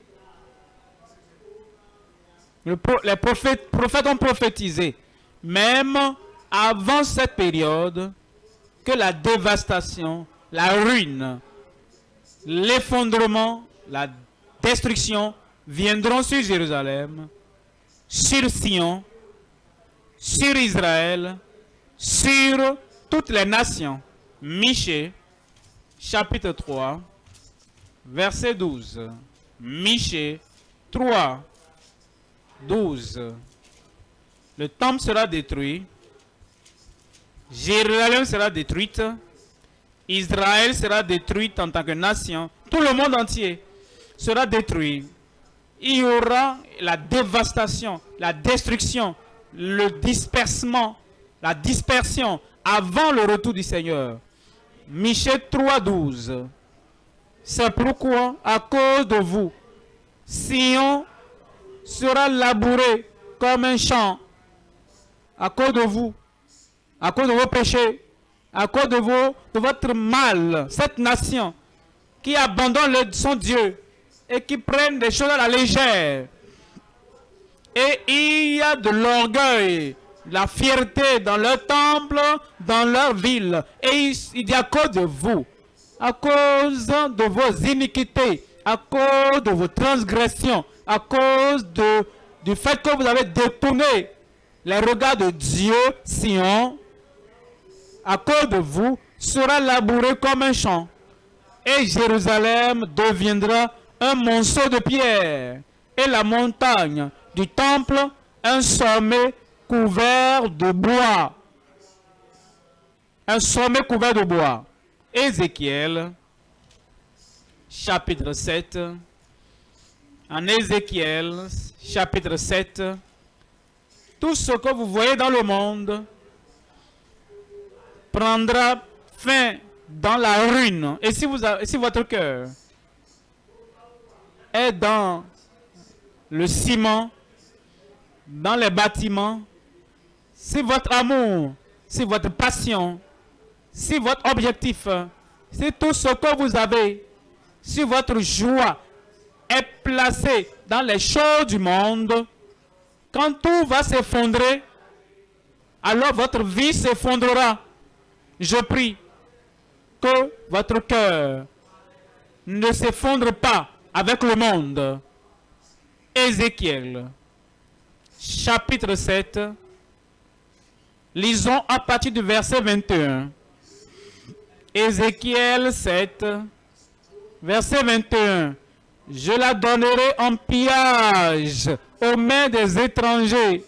Les prophètes ont prophétisé, même avant cette période, que la dévastation, la ruine, l'effondrement, la destruction viendront sur Jérusalem, sur Sion, sur Israël, sur toutes les nations. Michée, chapitre 3, verset 12. Michée 3, 12. Le temple sera détruit, Jérusalem sera détruite, Israël sera détruite en tant que nation, tout le monde entier sera détruit. Il y aura la dévastation, la destruction, le dispersement, la dispersion avant le retour du Seigneur. Michée 3, 12. C'est pourquoi, à cause de vous, Sion sera labouré comme un champ. À cause de vous, à cause de vos péchés, à cause de votre mal, cette nation qui abandonne son Dieu et qui prennent des choses à la légère. Et il y a de l'orgueil, la fierté dans leur temple, dans leur ville. Et il dit à cause de vous, à cause de vos iniquités, à cause de vos transgressions, à cause du fait que vous avez détourné les regards de Dieu, Sion, à cause de vous, sera labouré comme un champ. Et Jérusalem deviendra un monceau de pierre. Et la montagne du temple, un sommet couvert de bois. Un sommet couvert de bois. Ézéchiel, chapitre 7. En Ézéchiel, chapitre 7. Tout ce que vous voyez dans le monde prendra fin dans la ruine. Et si votre cœur est dans le ciment, dans les bâtiments, si votre amour, si votre passion, si votre objectif, si tout ce que vous avez, si votre joie est placée dans les choses du monde, quand tout va s'effondrer, alors votre vie s'effondrera. Je prie que votre cœur ne s'effondre pas avec le monde. Ézéchiel, chapitre 7, lisons à partir du verset 21. Ézéchiel 7, verset 21. Je la donnerai en pillage aux mains des étrangers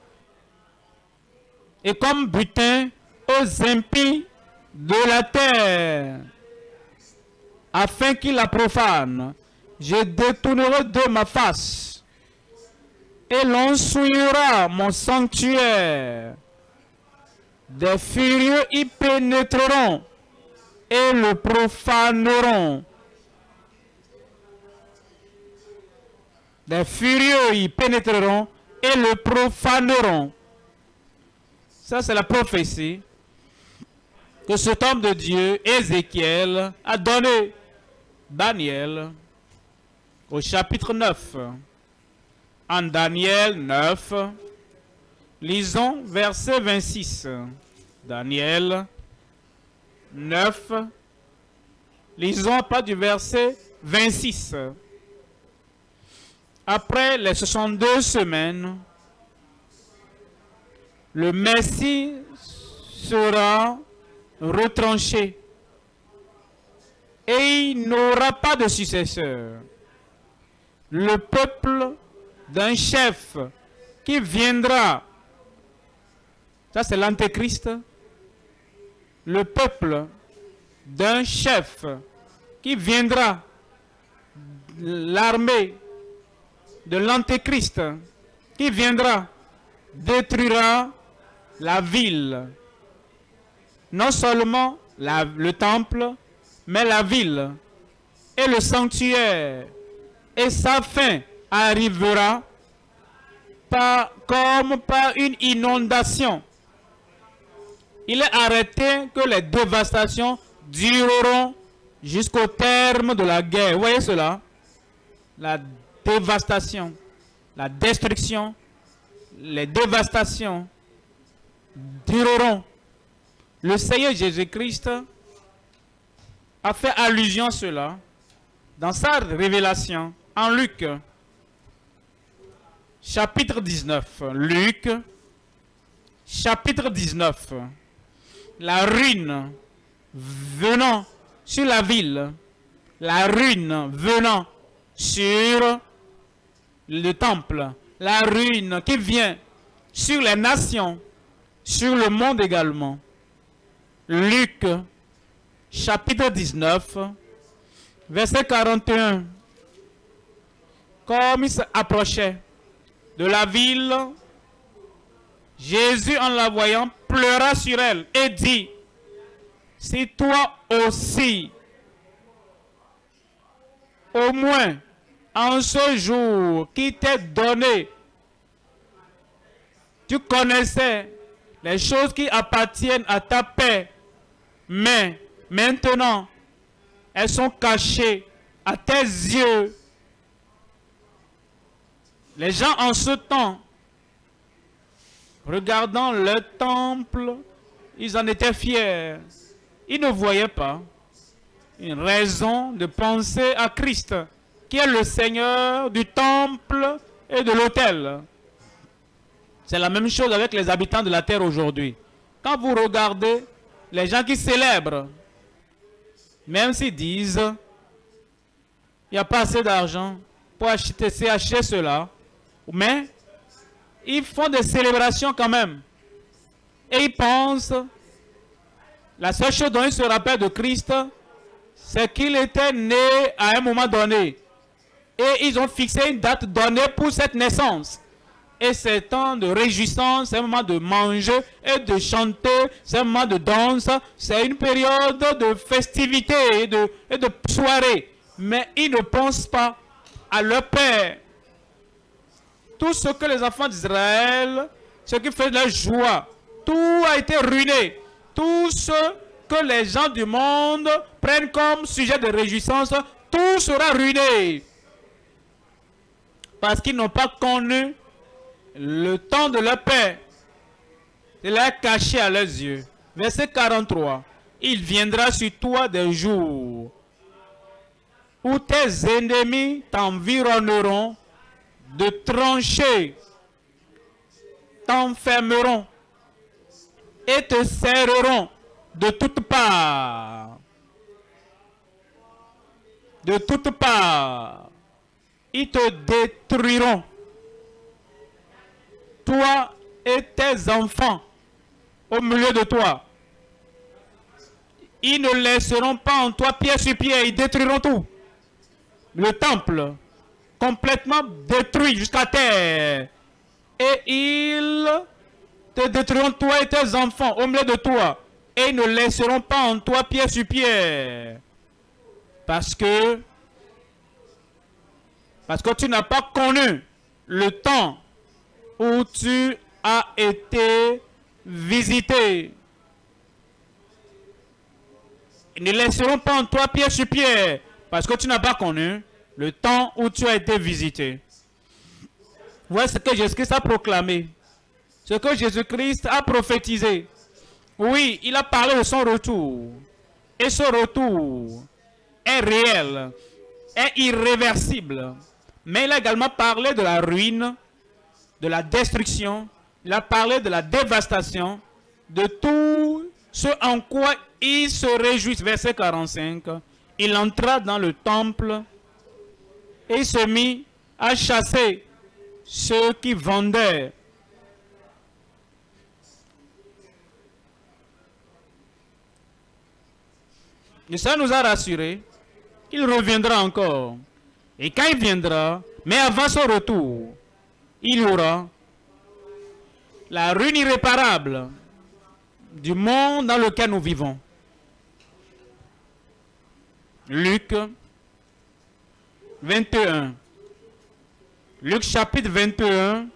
et comme butin aux impies de la terre, afin qu'ils la profanent. Je détournerai de ma face et l'on souillera mon sanctuaire. Des furieux y pénétreront et le profaneront. Des furieux y pénétreront et le profaneront. Ça, c'est la prophétie que cet homme de Dieu, Ézéchiel, a donné. Daniel, au chapitre 9. En Daniel 9, lisons verset 26. Daniel 9, lisons pas du verset 26. Après les 62 semaines, le Messie sera retranché et il n'aura pas de successeur. Le peuple d'un chef qui viendra, ça c'est l'antéchrist, le peuple d'un chef qui viendra, l'armée de l'antéchrist qui viendra, détruira la ville. Non seulement le temple, mais la ville et le sanctuaire. Et sa fin arrivera comme par une inondation. Il est arrêté que les dévastations dureront jusqu'au terme de la guerre. Vous voyez cela? La dévastation, la destruction, les dévastations dureront. Le Seigneur Jésus-Christ a fait allusion à cela dans sa révélation en Luc, chapitre 19. Luc, chapitre 19. La ruine venant sur la ville, la ruine venant sur le temple, la ruine qui vient sur les nations, sur le monde également. Luc, chapitre 19, verset 41. Comme il s'approchait de la ville, Jésus, en la voyant, pleura sur elle et dit, si toi aussi, au moins en ce jour qui t'est donné, tu connaissais les choses qui appartiennent à ta paix, mais maintenant, elles sont cachées à tes yeux. Les gens en ce temps, regardant le temple, ils en étaient fiers. Ils ne voyaient pas une raison de penser à Christ, qui est le Seigneur du temple et de l'autel. C'est la même chose avec les habitants de la terre aujourd'hui. Quand vous regardez les gens qui célèbrent, même s'ils disent, il n'y a pas assez d'argent pour acheter cela, mais ils font des célébrations quand même. Et ils pensent, la seule chose dont ils se rappellent de Christ, c'est qu'il était né à un moment donné. Et ils ont fixé une date donnée pour cette naissance. Et c'est temps de réjouissance, c'est un moment de manger et de chanter, c'est un moment de danse, c'est une période de festivité et de soirée. Mais ils ne pensent pas à leur Père. Tout ce que les enfants d'Israël, ce qui fait leur joie, tout a été ruiné. Tout ce que les gens du monde prennent comme sujet de réjouissance, tout sera ruiné. Parce qu'ils n'ont pas connu le temps de leur paix. Il est caché à leurs yeux. Verset 43. Il viendra sur toi des jours où tes ennemis t'environneront de tranchées, t'enfermeront et te serreront de toutes parts. De toutes parts. Ils te détruiront. Toi et tes enfants au milieu de toi. Ils ne laisseront pas en toi pied sur pied. Ils détruiront tout. Le temple, complètement détruit jusqu'à terre. Et ils te détruiront toi et tes enfants au milieu de toi. et ne laisseront pas en toi pierre sur pierre. Parce que tu n'as pas connu le temps où tu as été visité. Ils ne laisseront pas en toi pierre sur pierre, parce que tu n'as pas connu le temps où tu as été visité. Voilà ce que Jésus-Christ a proclamé. Ce que Jésus-Christ a prophétisé. Oui, il a parlé de son retour. Et ce retour est réel, est irréversible. Mais il a également parlé de la ruine, de la destruction. Il a parlé de la dévastation, de tout ce en quoi il se réjouit. Verset 45. Il entra dans le temple et il se mit à chasser ceux qui vendaient. Et ça nous a rassurés. Il reviendra encore. Et quand il viendra, mais avant son retour, il y aura la ruine irréparable du monde dans lequel nous vivons. Luc 21. Luc chapitre 21,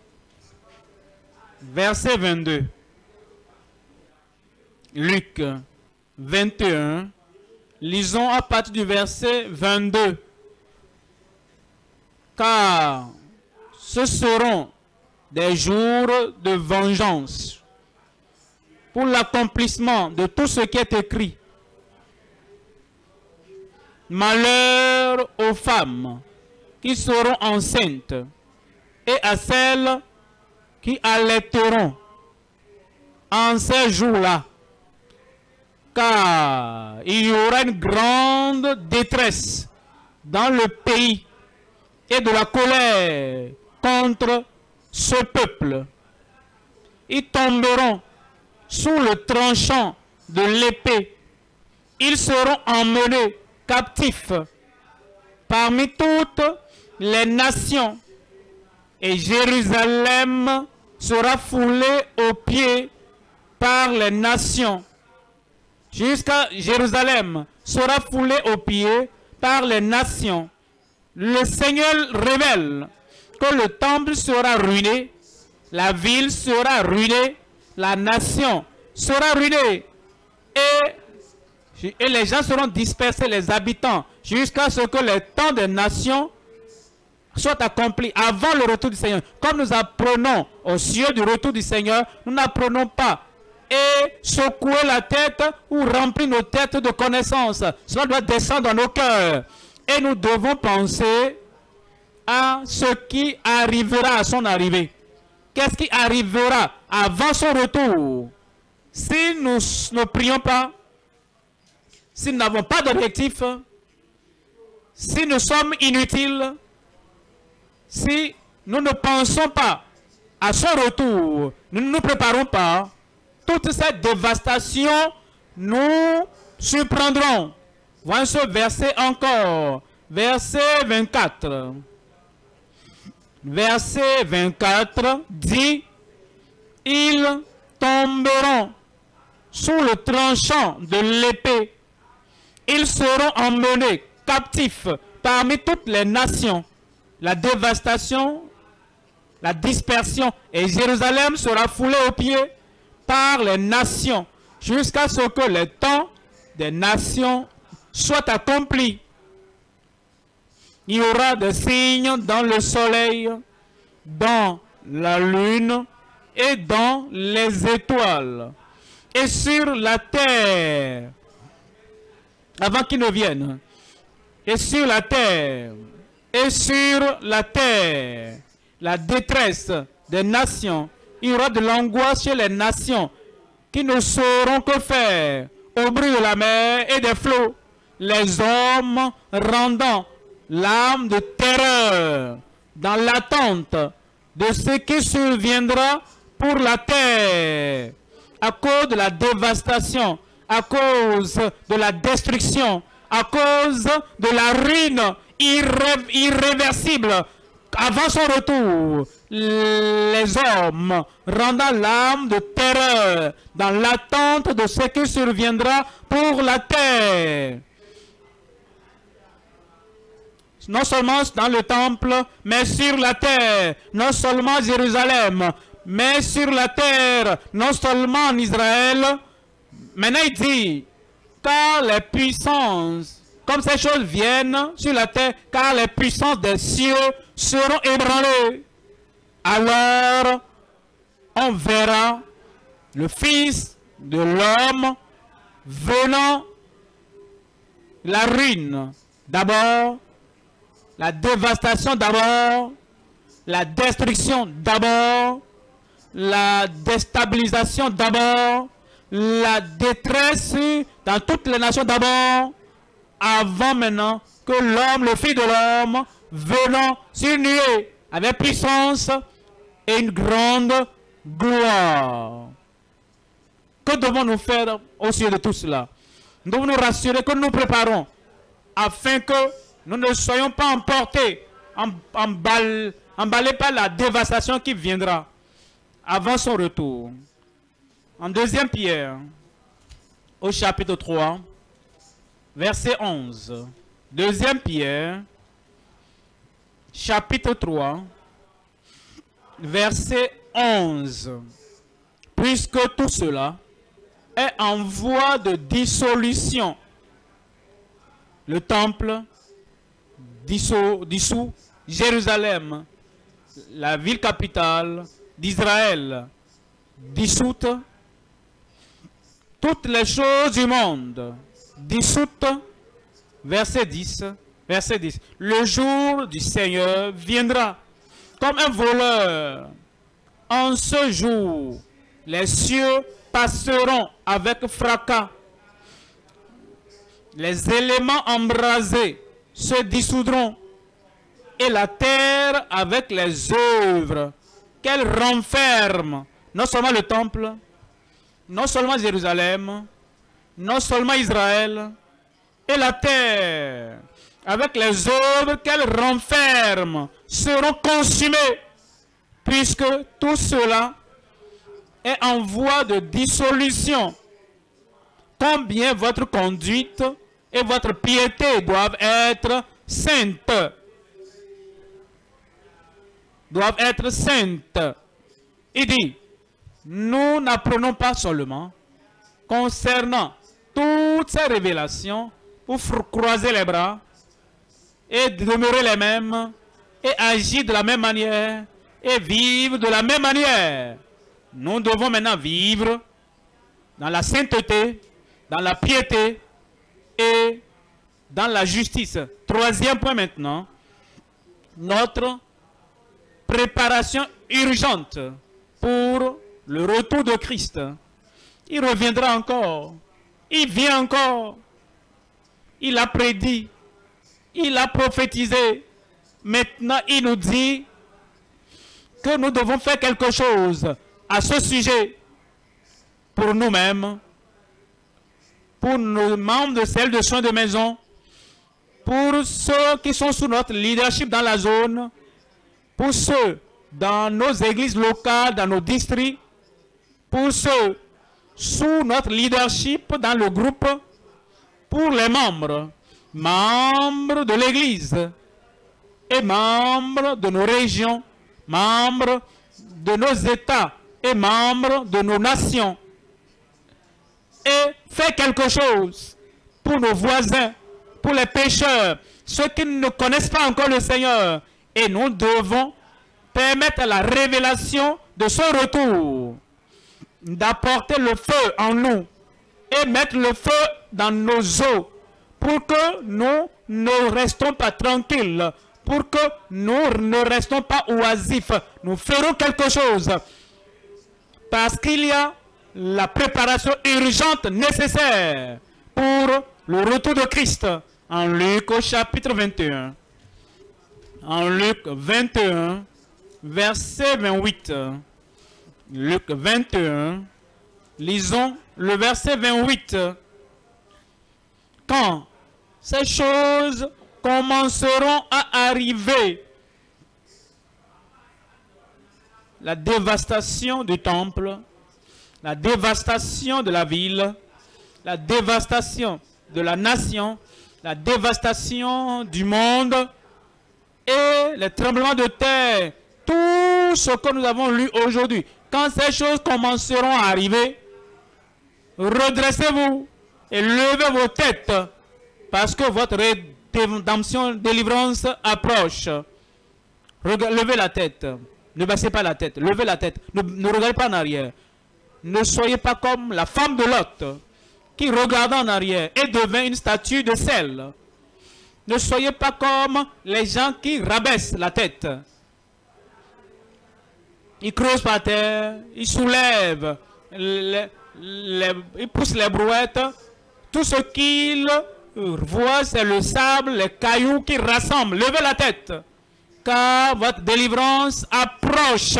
verset 22. Luc 21, lisons à partir du verset 22. Car ce seront des jours de vengeance pour l'accomplissement de tout ce qui est écrit. Malheur aux femmes qui seront enceintes et à celles qui allaiteront en ces jours-là. Car il y aura une grande détresse dans le pays et de la colère contre ce peuple. Ils tomberont sous le tranchant de l'épée. Ils seront emmenés captifs parmi toutes les nations. Et Jérusalem sera foulée aux pieds par les nations. Jusqu'à Jérusalem sera foulée aux pieds par les nations. Le Seigneur révèle que le temple sera ruiné, la ville sera ruinée, la nation sera ruinée. Et les gens seront dispersés, les habitants, jusqu'à ce que le temps des nations soit accompli avant le retour du Seigneur. Comme nous apprenons au cieux du retour du Seigneur, nous n'apprenons pas et secouer la tête ou remplir nos têtes de connaissances. Cela doit descendre dans nos cœurs. Et nous devons penser à ce qui arrivera à son arrivée. Qu'est-ce qui arrivera avant son retour? Si nous ne prions pas, si nous n'avons pas d'objectif, si nous sommes inutiles, si nous ne pensons pas à son retour, nous ne nous préparons pas, toute cette dévastation nous surprendront. Voyons ce verset encore. Verset 24. Verset 24 dit: ils tomberont sous le tranchant de l'épée. Ils seront emmenés captifs parmi toutes les nations. La dévastation, la dispersion, et Jérusalem sera foulée aux pieds par les nations, jusqu'à ce que le temps des nations soit accompli. Il y aura des signes dans le soleil, dans la lune et dans les étoiles, et sur la terre, avant qu'ils ne viennent, et sur la terre, la détresse des nations. Il y aura de l'angoisse chez les nations qui ne sauront que faire au bruit de la mer et des flots, les hommes rendant l'âme de terreur dans l'attente de ce qui surviendra pour la terre, à cause de la dévastation, à cause de la destruction, à cause de la ruine irréversible avant son retour. les hommes, rendant l'âme de terreur dans l'attente de ce qui surviendra pour la terre. Non seulement dans le temple, mais sur la terre. Non seulement à Jérusalem, mais sur la terre. Non seulement en Israël. Maintenant il dit, car les puissances, comme ces choses viennent sur la terre, car les puissances des cieux seront ébranlées. Alors, on verra le Fils de l'homme venant, la ruine d'abord, la dévastation d'abord, la destruction d'abord, la déstabilisation d'abord, la détresse dans toutes les nations d'abord, avant maintenant que l'homme, le Fils de l'homme, venant sur nuée avec puissance et une grande gloire. Que devons-nous faire au sujet de tout cela? Nous devons nous rassurer que nous préparons afin que nous ne soyons pas emportés, emballés par la dévastation qui viendra avant son retour. En 2 Pierre, au chapitre 3, verset 11. 2 Pierre, chapitre 3, verset 11. Puisque tout cela est en voie de dissolution, le temple dissous, Jérusalem, la ville capitale d'Israël, dissoute, toutes les choses du monde dissoutes, verset 10, le jour du Seigneur viendra comme un voleur. En ce jour, les cieux passeront avec fracas, les éléments embrasés se dissoudront, et la terre avec les œuvres qu'elle renferme, non seulement le temple, non seulement Jérusalem, non seulement Israël, et la terre avec les œuvres qu'elle renferme seront consumées, puisque tout cela est en voie de dissolution. Combien votre conduite et votre piété doivent être saintes. Doivent être saintes. Il dit, nous n'apprenons pas seulement concernant toutes ces révélations pour croiser les bras et demeurer les mêmes et agir de la même manière et vivre de la même manière. Nous devons maintenant vivre dans la sainteté, dans la piété et dans la justice. 3e point maintenant, notre préparation urgente pour le retour de Christ. Il reviendra encore. Il vient encore. Il a prédit. Il a prophétisé. Maintenant, il nous dit que nous devons faire quelque chose à ce sujet pour nous-mêmes, pour nos membres de celles de soins de maison, pour ceux qui sont sous notre leadership dans la zone, pour ceux dans nos églises locales, dans nos districts, pour ceux sous notre leadership dans le groupe, pour les membres de l'église et membres de nos régions, membres de nos États et membres de nos nations. Et faire quelque chose pour nos voisins, pour les pécheurs, ceux qui ne connaissent pas encore le Seigneur. Et nous devons permettre la révélation de son retour, d'apporter le feu en nous et mettre le feu dans nos eaux pour que nous ne restons pas tranquilles, pour que nous ne restons pas oisifs. Nous ferons quelque chose parce qu'il y a la préparation urgente nécessaire pour le retour de Christ. En Luc au chapitre 21. En Luc 21, verset 28. Luc 21, lisons le verset 28. Quand ces choses commenceront à arriver, la dévastation du temple, la dévastation de la ville, la dévastation de la nation, la dévastation du monde et les tremblements de terre, tout ce que nous avons lu aujourd'hui. Quand ces choses commenceront à arriver, redressez-vous et levez vos têtes parce que votre rédemption, délivrance approche. Levez la tête. Ne baissez pas la tête. Levez la tête. Ne regardez pas en arrière. Ne soyez pas comme la femme de Lot qui regarda en arrière et devint une statue de sel. Ne soyez pas comme les gens qui rabaissent la tête. Ils creusent par terre, ils soulèvent, ils poussent les brouettes. Tout ce qu'ils voient, c'est le sable, les cailloux qui rassemblent. Levez la tête, car votre délivrance approche.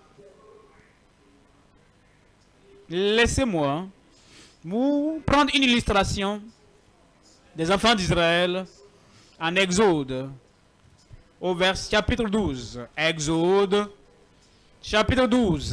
Laissez-moi vous prendre une illustration des enfants d'Israël en Exode, au chapitre 12. Exode, chapitre 12.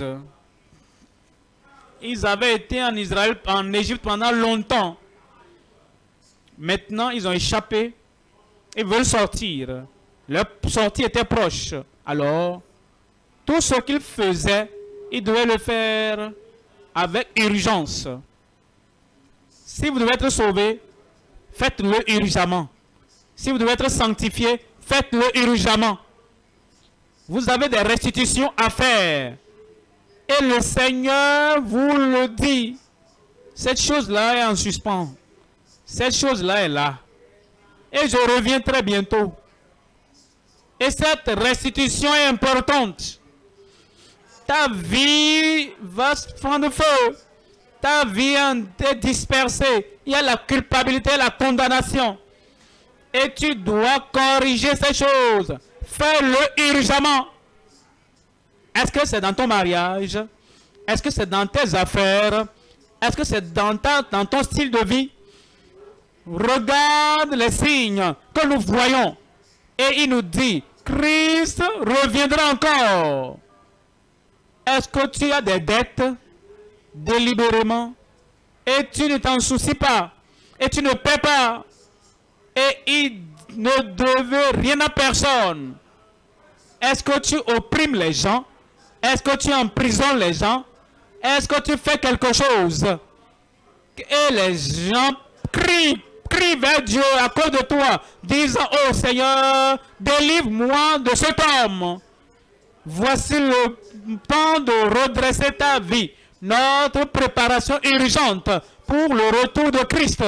Ils avaient été en Israël, en Égypte pendant longtemps. Maintenant, ils ont échappé et veulent sortir. Leur sortie était proche. Alors, tout ce qu'ils faisaient, ils devaient le faire avec urgence. Si vous devez être sauvé, faites-le urgemment. Si vous devez être sanctifié, faites-le urgemment. Vous avez des restitutions à faire. Et le Seigneur vous le dit. Cette chose-là est en suspens. Cette chose-là est là. Et je reviens très bientôt. Et cette restitution est importante. Ta vie va prendre feu. Ta vie est dispersée. Il y a la culpabilité, la condamnation. Et tu dois corriger ces choses. Fais-le urgemment. Est-ce que c'est dans ton mariage? Est-ce que c'est dans tes affaires? Est-ce que c'est dans ton style de vie? Regarde les signes que nous voyons. Et il nous dit, Christ reviendra encore. Est-ce que tu as des dettes délibérément et tu ne t'en soucies pas et tu ne paies pas et il ne devait rien à personne? Est-ce que tu opprimes les gens? Est-ce que tu emprisonnes les gens? Est-ce que tu fais quelque chose? Et les gens crient vers Dieu à cause de toi, disant, oh Seigneur, délivre-moi de cet homme. Voici le temps de redresser ta vie. Notre préparation urgente pour le retour de Christ.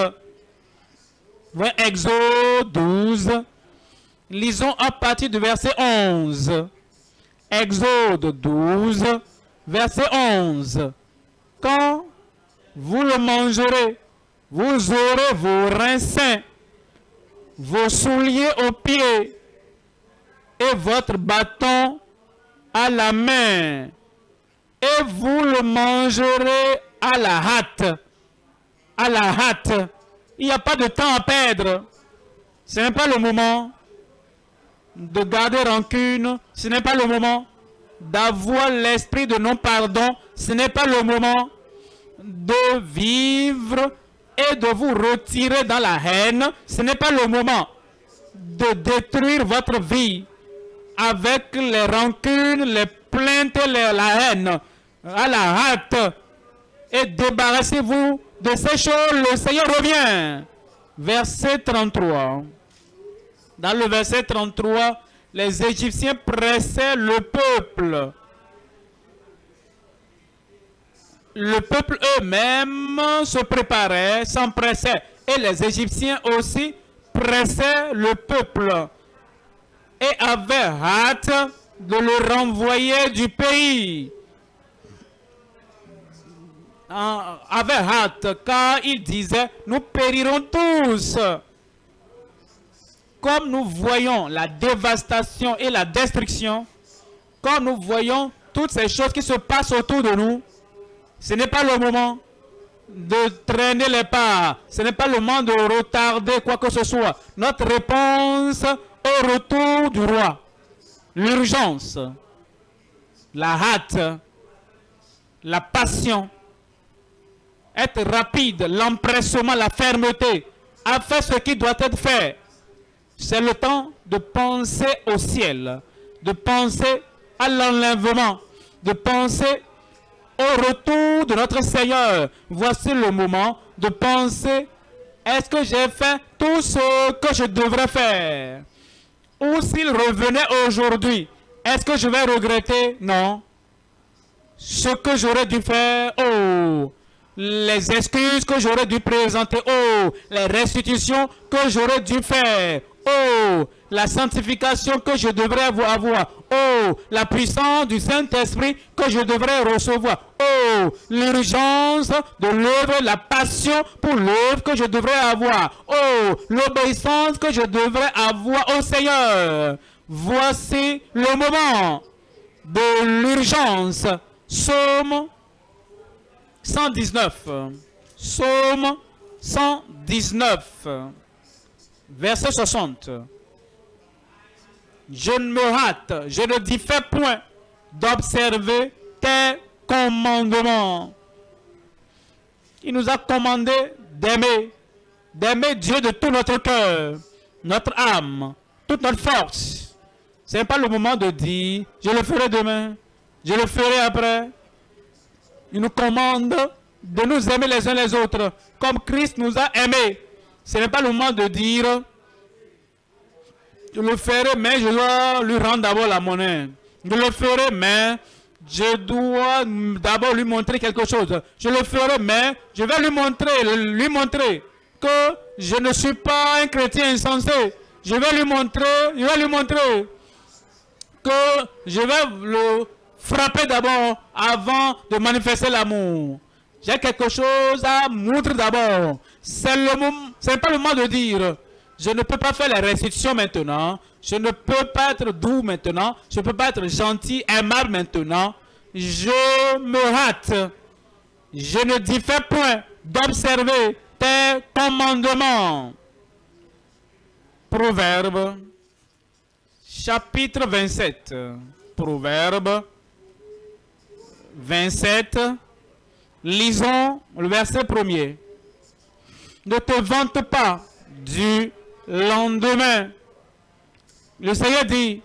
Exode 12. Lisons à partir du verset 11. Exode 12, verset 11. Quand vous le mangerez, vous aurez vos reins sains, vos souliers aux pieds et votre bâton à la main. Et vous le mangerez à la hâte. À la hâte. Il n'y a pas de temps à perdre. Ce n'est pas le moment de garder rancune. Ce n'est pas le moment d'avoir l'esprit de non-pardon. Ce n'est pas le moment de vivre et de vous retirer dans la haine. Ce n'est pas le moment de détruire votre vie avec les rancunes, les plaintes et la haine à la hâte. Et débarrassez-vous de ces choses. Le Seigneur revient. Verset 33. Dans le verset 33, les Égyptiens pressaient le peuple. Le peuple eux-mêmes se préparait, s'empressaient. Et les Égyptiens aussi pressaient le peuple. Et avaient hâte de le renvoyer du pays. Avaient hâte, car ils disaient, nous périrons tous. Comme nous voyons la dévastation et la destruction, comme nous voyons toutes ces choses qui se passent autour de nous, ce n'est pas le moment de traîner les pas. Ce n'est pas le moment de retarder quoi que ce soit. Notre réponse au retour du roi. L'urgence. la hâte, la passion, être rapide, l'empressement, la fermeté, à faire ce qui doit être fait. C'est le temps de penser au ciel, de penser à l'enlèvement, de penser au retour de notre Seigneur. Voici le moment de penser, est-ce que j'ai fait tout ce que je devrais faire? Ou s'il revenait aujourd'hui, est-ce que je vais regretter? Non. Ce que j'aurais dû faire, oh, les excuses que j'aurais dû présenter, oh, les restitutions que j'aurais dû faire, oh, la sanctification que je devrais avoir, oh, la puissance du Saint-Esprit que je devrais recevoir, oh, l'urgence de l'œuvre, la passion pour l'œuvre que je devrais avoir, oh, l'obéissance que je devrais avoir au Seigneur. Voici le moment de l'urgence. Psaume 119. Psaume 119. Verset 60. Je ne me hâte, je ne diffère point d'observer tes commandements. Il nous a commandé d'aimer Dieu de tout notre cœur, notre âme, toute notre force. Ce n'est pas le moment de dire, je le ferai demain, je le ferai après. Il nous commande de nous aimer les uns les autres, comme Christ nous a aimés. Ce n'est pas le moment de dire, je le ferai, mais je dois lui rendre d'abord la monnaie. Je le ferai, mais je dois d'abord lui montrer quelque chose. Je le ferai, mais je vais lui montrer que je ne suis pas un chrétien insensé. Je vais lui montrer que je vais le frapper d'abord avant de manifester l'amour. J'ai quelque chose à montrer d'abord. Ce n'est pas le moment de dire, je ne peux pas faire la restitution maintenant. Je ne peux pas être doux maintenant. Je ne peux pas être gentil, aimable maintenant. Je me hâte. Je ne diffère point d'observer tes commandements. Proverbe, chapitre 27. Proverbe 27. Lisons le verset 1er. Ne te vante pas du lendemain. Le Seigneur dit,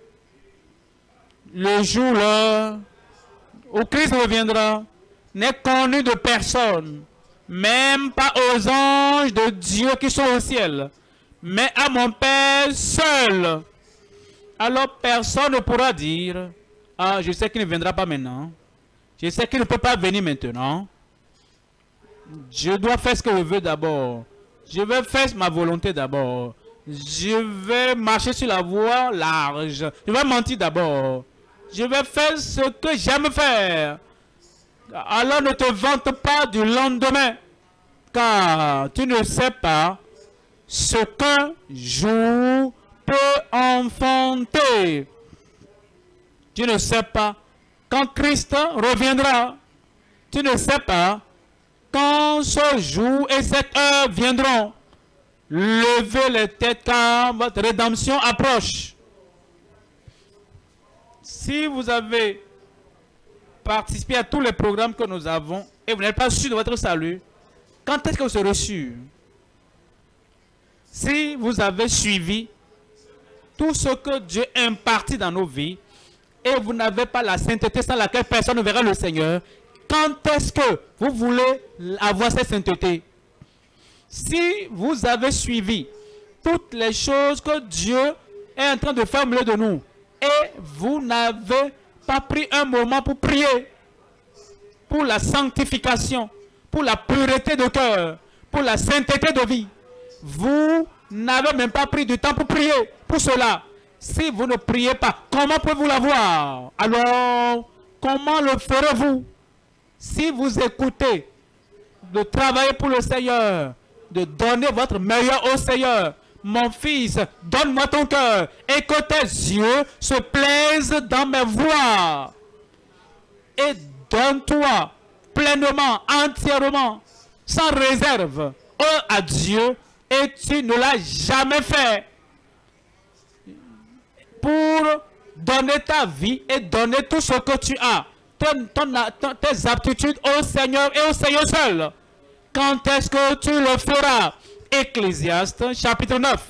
le jour là où Christ reviendra n'est connu de personne, même pas aux anges de Dieu qui sont au ciel, mais à mon Père seul. Alors personne ne pourra dire, ah, je sais qu'il ne viendra pas maintenant. Je sais qu'il ne peut pas venir maintenant. Je dois faire ce que je veux d'abord. Je vais faire ma volonté d'abord. Je vais marcher sur la voie large. Je vais mentir d'abord. Je vais faire ce que j'aime faire. Alors ne te vante pas du lendemain, car tu ne sais pas ce qu'un jour peut enfanter. Tu ne sais pas quand Christ reviendra. Tu ne sais pas quand ce jour et cette heure viendront. Levez les têtes car votre rédemption approche. Si vous avez participé à tous les programmes que nous avons et vous n'êtes pas sûr de votre salut, quand est-ce que vous serez sûr? Si vous avez suivi tout ce que Dieu impartit dans nos vies et vous n'avez pas la sainteté sans laquelle personne ne verra le Seigneur, quand est-ce que vous voulez avoir cette sainteté? Si vous avez suivi toutes les choses que Dieu est en train de faire au milieu de nous et vous n'avez pas pris un moment pour prier, pour la sanctification, pour la pureté de cœur, pour la sainteté de vie, vous n'avez même pas pris du temps pour prier pour cela. Si vous ne priez pas, comment pouvez-vous l'avoir? Alors, comment le ferez-vous? Si vous écoutez de travailler pour le Seigneur, de donner votre meilleur au Seigneur, mon fils, donne-moi ton cœur et que tes yeux se plaisent dans mes voies. Et donne-toi pleinement, entièrement, sans réserve, à Dieu, et tu ne l'as jamais fait. Pour donner ta vie et donner tout ce que tu as, tes aptitudes au Seigneur et au Seigneur seul. Quand est-ce que tu le feras? Ecclésiaste chapitre 9,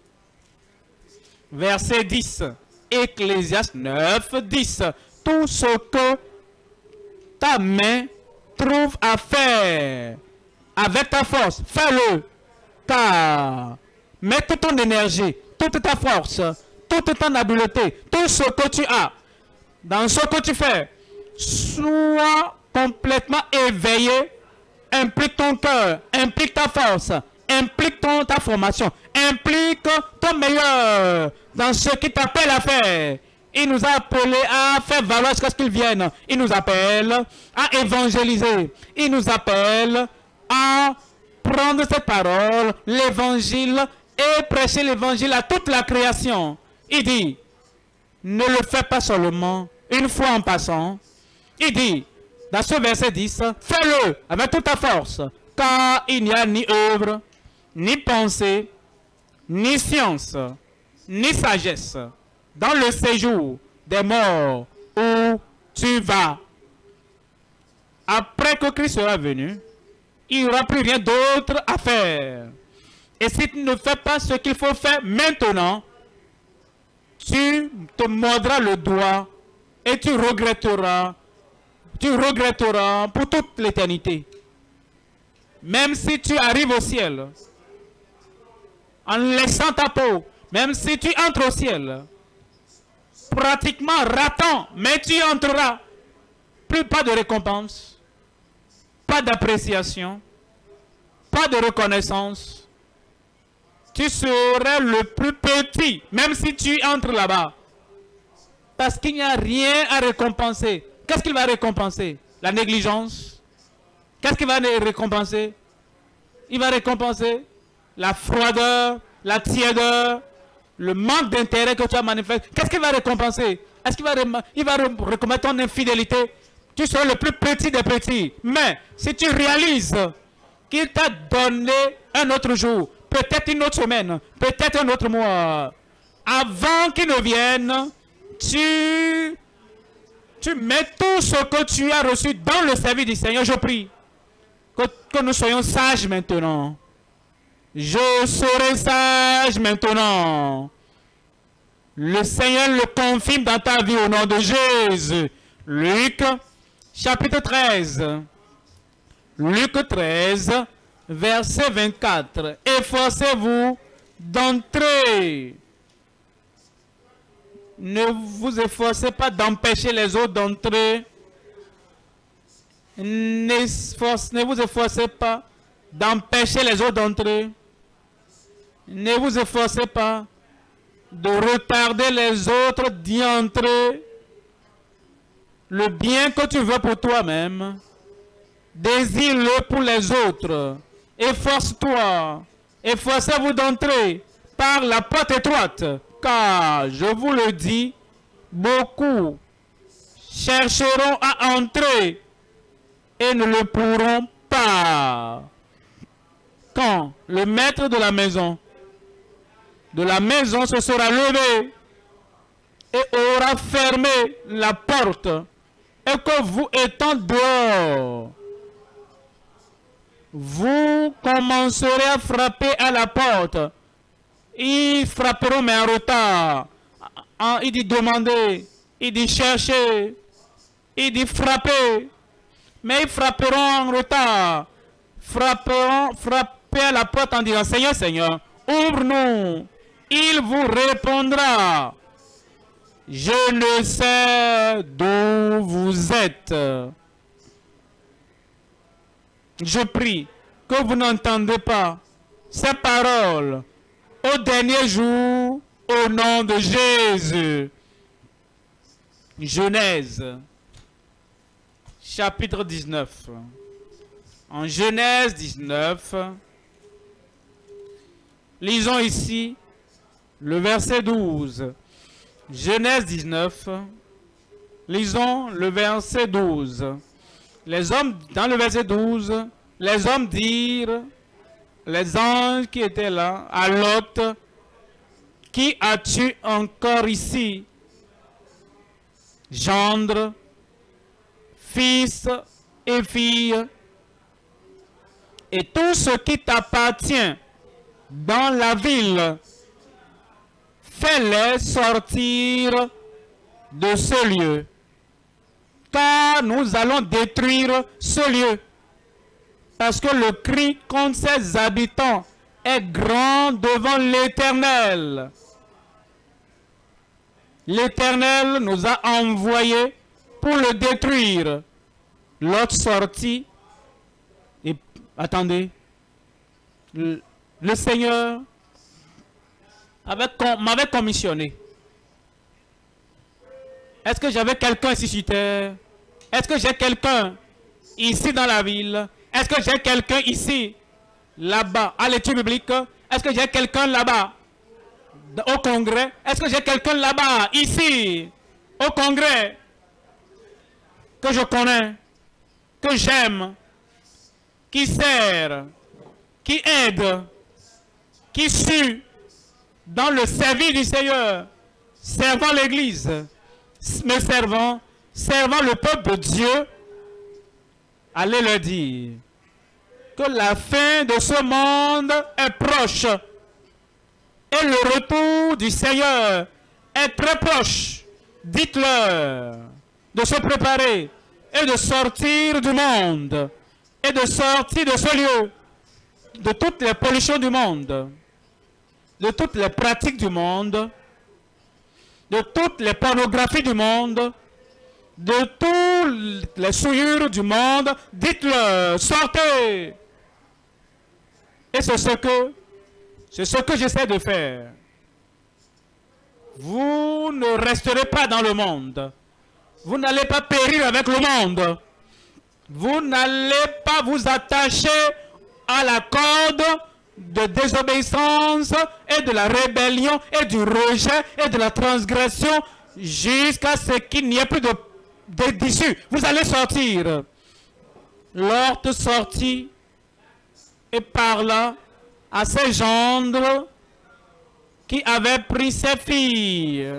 verset 10. Ecclésiaste 9, 10. Tout ce que ta main trouve à faire avec ta force, fais-le. Car mets toute ton énergie, toute ta force, toute ton habileté, tout ce que tu as dans ce que tu fais. Sois complètement éveillé. Implique ton cœur, implique ta force, implique ta formation, implique ton meilleur dans ce qu'il t'appelle à faire. Il nous a appelés à faire valoir ce qu'il vienne. Il nous appelle à évangéliser. Il nous appelle à prendre cette parole, l'évangile, et prêcher l'évangile à toute la création. Il dit, ne le fais pas seulement une fois en passant. Il dit, dans ce verset 10, fais-le avec toute ta force, car il n'y a ni œuvre, ni pensée, ni science, ni sagesse dans le séjour des morts où tu vas. Après que Christ sera venu, il n'y aura plus rien d'autre à faire. Et si tu ne fais pas ce qu'il faut faire maintenant, tu te mordras le doigt et tu regretteras pour toute l'éternité. Même si tu arrives au ciel, en laissant ta peau, même si tu entres au ciel, pratiquement ratant, mais tu entreras. Pas de récompense, pas d'appréciation, pas de reconnaissance. Tu seras le plus petit, même si tu entres là-bas. Parce qu'il n'y a rien à récompenser. Qu'est-ce qu'il va récompenser? La négligence. Qu'est-ce qu'il va récompenser? Il va récompenser la froideur, la tièdeur, le manque d'intérêt que tu as manifesté. Qu'est-ce qu'il va récompenser? Est-ce qu'il va récompenser ton infidélité? Tu seras le plus petit des petits. Mais si tu réalises qu'il t'a donné un autre jour, peut-être une autre semaine, peut-être un autre mois, avant qu'il ne vienne, tu mets tout ce que tu as reçu dans le service du Seigneur. Je prie que nous soyons sages maintenant. Je serai sage maintenant. Le Seigneur le confirme dans ta vie au nom de Jésus. Luc, chapitre 13. Luc 13, verset 24. Efforcez-vous d'entrer. Ne vous efforcez pas d'empêcher les autres d'entrer. Ne vous efforcez pas d'empêcher les autres d'entrer. Ne vous efforcez pas de retarder les autres d'y entrer. Le bien que tu veux pour toi-même, désire-le pour les autres. Efforce-toi. Efforcez-vous d'entrer par la porte étroite. Car, je vous le dis, beaucoup chercheront à entrer et ne le pourront pas. Quand le maître de la maison se sera levé et aura fermé la porte, et que vous étant dehors, vous commencerez à frapper à la porte. Ils frapperont mais en retard. Il dit demander, il dit chercher, il dit frapper. Mais ils frapperont en retard. Frapper à la porte en disant Seigneur, Seigneur, ouvre-nous. Il vous répondra. Je ne sais d'où vous êtes. Je prie que vous n'entendez pas ces paroles au dernier jour, au nom de Jésus. Genèse, chapitre 19. En Genèse 19, lisons ici le verset 12. Genèse 19, lisons le verset 12. Les hommes, dans le verset 12, les hommes dirent, les anges qui étaient là, à Lot, qui as-tu encore ici? gendres, fils et filles, et tout ce qui t'appartient dans la ville, fais-les sortir de ce lieu, car nous allons détruire ce lieu, parce que le cri contre ses habitants est grand devant l'Éternel. L'Éternel nous a envoyés pour le détruire. Lot sortit et attendez, le Seigneur m'avait commissionné. Est-ce que j'avais quelqu'un ici sur terre? Est-ce que j'ai quelqu'un ici dans la ville? Est-ce que j'ai quelqu'un ici, là-bas, à l'étude biblique? Est-ce que j'ai quelqu'un là-bas, au congrès? Est-ce que j'ai quelqu'un là-bas, ici, au congrès, que je connais, que j'aime, qui sert, qui aide, qui suit dans le service du Seigneur, servant l'Église, me servant le peuple de Dieu? Allez leur dire que la fin de ce monde est proche et le retour du Seigneur est très proche. Dites-leur de se préparer et de sortir du monde et de sortir de ce lieu, de toutes les pollutions du monde, de toutes les pratiques du monde, de toutes les pornographies du monde, de toutes les souillures du monde. Dites-leur, sortez. Et c'est ce que j'essaie de faire. Vous ne resterez pas dans le monde. Vous n'allez pas périr avec le monde. Vous n'allez pas vous attacher à la corde de désobéissance et de la rébellion et du rejet et de la transgression jusqu'à ce qu'il n'y ait plus d'issue. Vous allez sortir. Lot sortit et parla à ses gendres qui avaient pris ses filles.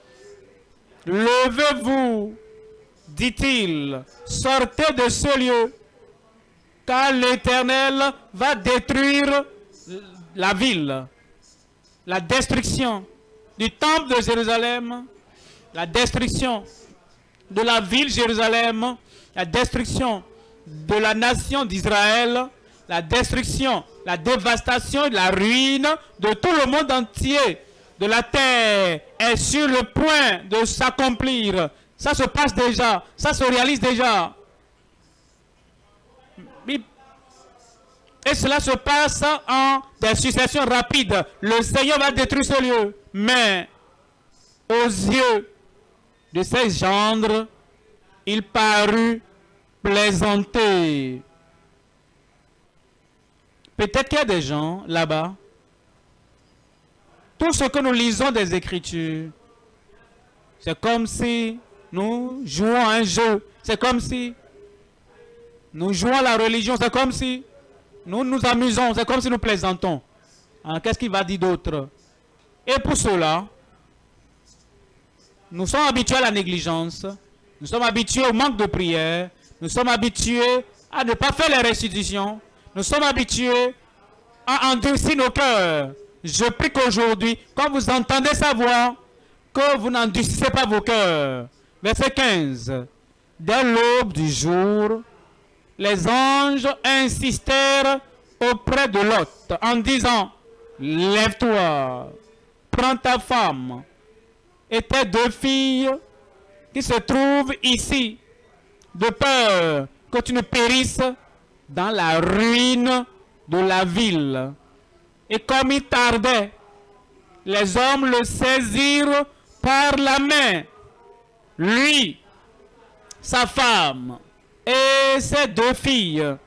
Levez-vous, dit-il, sortez de ce lieu, car l'Éternel va détruire la ville. La destruction du temple de Jérusalem, la destruction de la ville Jérusalem, la destruction de la nation d'Israël, la destruction, la dévastation, la ruine de tout le monde entier de la terre est sur le point de s'accomplir. Ça se passe déjà, ça se réalise déjà. Et cela se passe en des successions rapides. Le Seigneur va détruire ce lieu. Mais aux yeux de ses gendres, il parut plaisanter. Peut-être qu'il y a des gens là-bas. Tout ce que nous lisons des Écritures, c'est comme si nous jouons à un jeu. C'est comme si nous jouons à la religion. C'est comme si nous nous amusons. C'est comme si nous plaisantons. Hein, qu'est-ce qu'il va dire d'autre? Et pour cela, nous sommes habitués à la négligence. Nous sommes habitués au manque de prière. Nous sommes habitués à ne pas faire les restitutions. Nous sommes habitués à endurcir nos cœurs. Je prie qu'aujourd'hui, quand vous entendez sa voix, que vous n'endurcissez pas vos cœurs. Verset 15. Dès l'aube du jour, les anges insistèrent auprès de Lot en disant, lève-toi, prends ta femme et tes deux filles qui se trouvent ici, de peur que tu ne périsses dans la ruine de la ville. Et comme il tardait, les hommes le saisirent par la main, lui, sa femme et ses deux filles,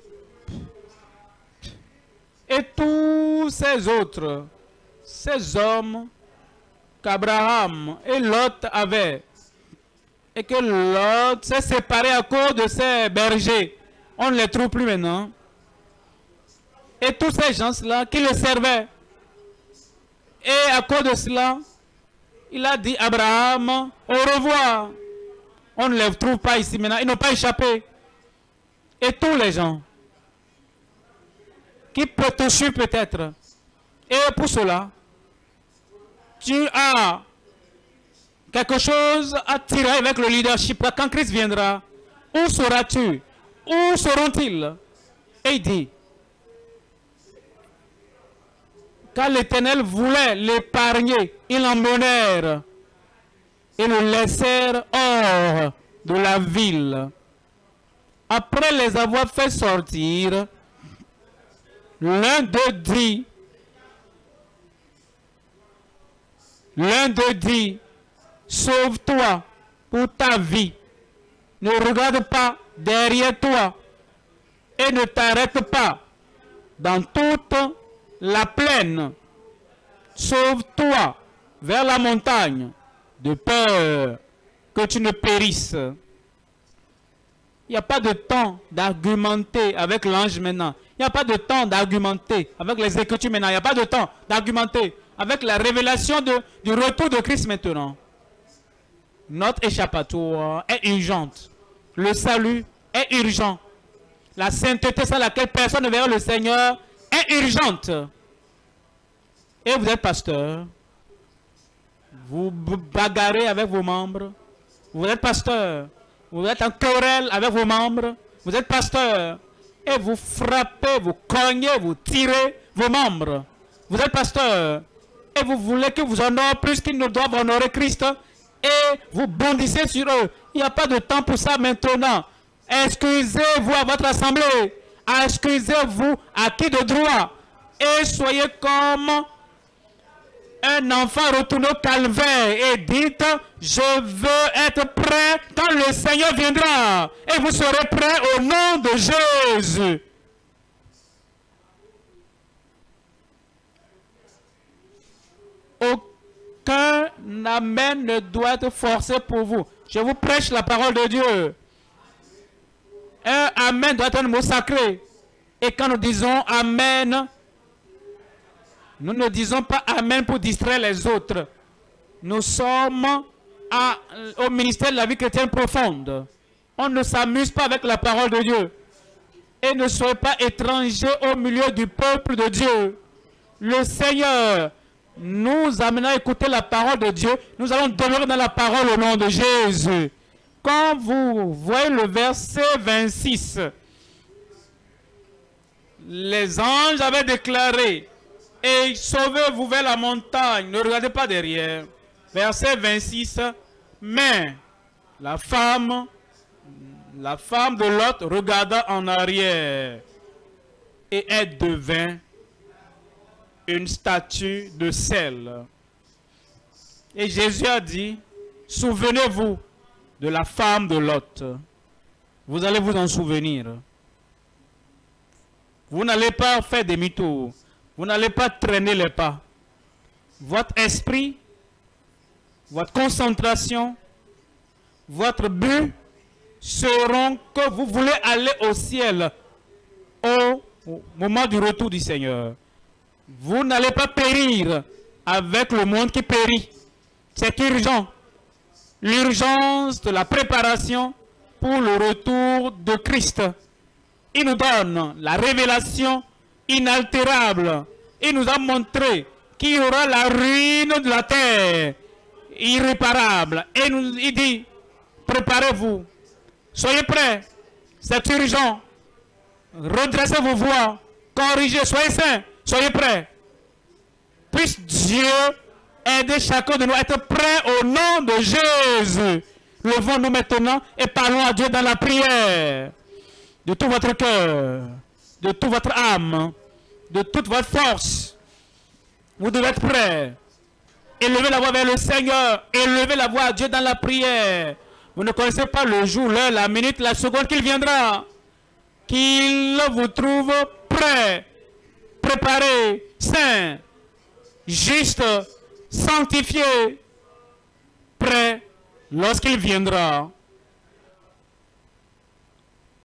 et tous ces autres, ces hommes qu'Abraham et Lot avaient, et que Lot s'est séparé à cause de ses bergers. On ne les trouve plus maintenant. Et tous ces gens-là qui le servaient. Et à cause de cela, il a dit à Abraham, au revoir. On ne les trouve pas ici maintenant. Ils n'ont pas échappé. Et tous les gens qui peuvent te suivre peut-être. Et pour cela, tu as quelque chose à tirer avec le leadership. Quand Christ viendra, où seras-tu? Où seront-ils? Et il dit, quand l'Éternel voulait l'épargner, ils l'emmenèrent et le laissèrent hors de la ville. Après les avoir fait sortir, l'un d'eux dit, sauve-toi pour ta vie. Ne regarde pas derrière toi et ne t'arrête pas dans toute la plaine. Sauve-toi vers la montagne, de peur que tu ne périsses. Il n'y a pas de temps d'argumenter avec l'ange maintenant. Il n'y a pas de temps d'argumenter avec les Écritures maintenant. Il n'y a pas de temps d'argumenter avec la révélation du retour de Christ maintenant. Notre échappatoire est urgente. Le salut est urgent. La sainteté sans laquelle personne ne verra le Seigneur est urgente. Et vous êtes pasteur. Vous bagarrez avec vos membres. Vous êtes pasteur. Vous êtes en querelle avec vos membres. Vous êtes pasteur. Et vous frappez, vous cognez, vous tirez vos membres. Vous êtes pasteur. Et vous voulez qu'ils vous honorent plus qu'ils ne doivent honorer Christ. Et vous bondissez sur eux. Il n'y a pas de temps pour ça maintenant. Excusez-vous à votre assemblée. Excusez-vous à qui de droit. Et soyez comme un enfant retourné au calvaire et dites, je veux être prêt quand le Seigneur viendra. Et vous serez prêts au nom de Jésus. Aucun amen ne doit être forcé pour vous. Je vous prêche la parole de Dieu. Un amen doit être un mot sacré. Et quand nous disons amen, nous ne disons pas amen pour distraire les autres. Nous sommes au ministère de la vie chrétienne profonde. On ne s'amuse pas avec la parole de Dieu. Et ne soyez pas étrangers au milieu du peuple de Dieu. Le Seigneur nous amène à écouter la parole de Dieu. Nous allons demeurer dans la parole au nom de Jésus. Quand vous voyez le verset 26, les anges avaient déclaré, et sauvez-vous vers la montagne, ne regardez pas derrière. Verset 26, mais la femme de Lot regarda en arrière et elle devint une statue de sel. Et Jésus a dit, souvenez-vous de la femme de Lot. Vous allez vous en souvenir. Vous n'allez pas faire demi-tour. Vous n'allez pas traîner les pas. Votre esprit, votre concentration, votre but seront que vous voulez aller au ciel au moment du retour du Seigneur. Vous n'allez pas périr avec le monde qui périt. C'est urgent. L'urgence de la préparation pour le retour de Christ. Il nous donne la révélation inaltérable. Il nous a montré qu'il y aura la ruine de la terre, irréparable. Et il dit, préparez-vous. Soyez prêts. C'est urgent. Redressez vos voix. Corrigez. Soyez saints. Soyez prêts. Puisse Dieu aider chacun de nous à être prêts au nom de Jésus. Levons-nous maintenant et parlons à Dieu dans la prière. De tout votre cœur, de toute votre âme, de toute votre force. Vous devez être prêts. Élevez la voix vers le Seigneur. Élevez la voix à Dieu dans la prière. Vous ne connaissez pas le jour, l'heure, la minute, la seconde qu'il viendra. Qu'il vous trouve prêt, préparé, saint, juste, sanctifié, prêt lorsqu'il viendra.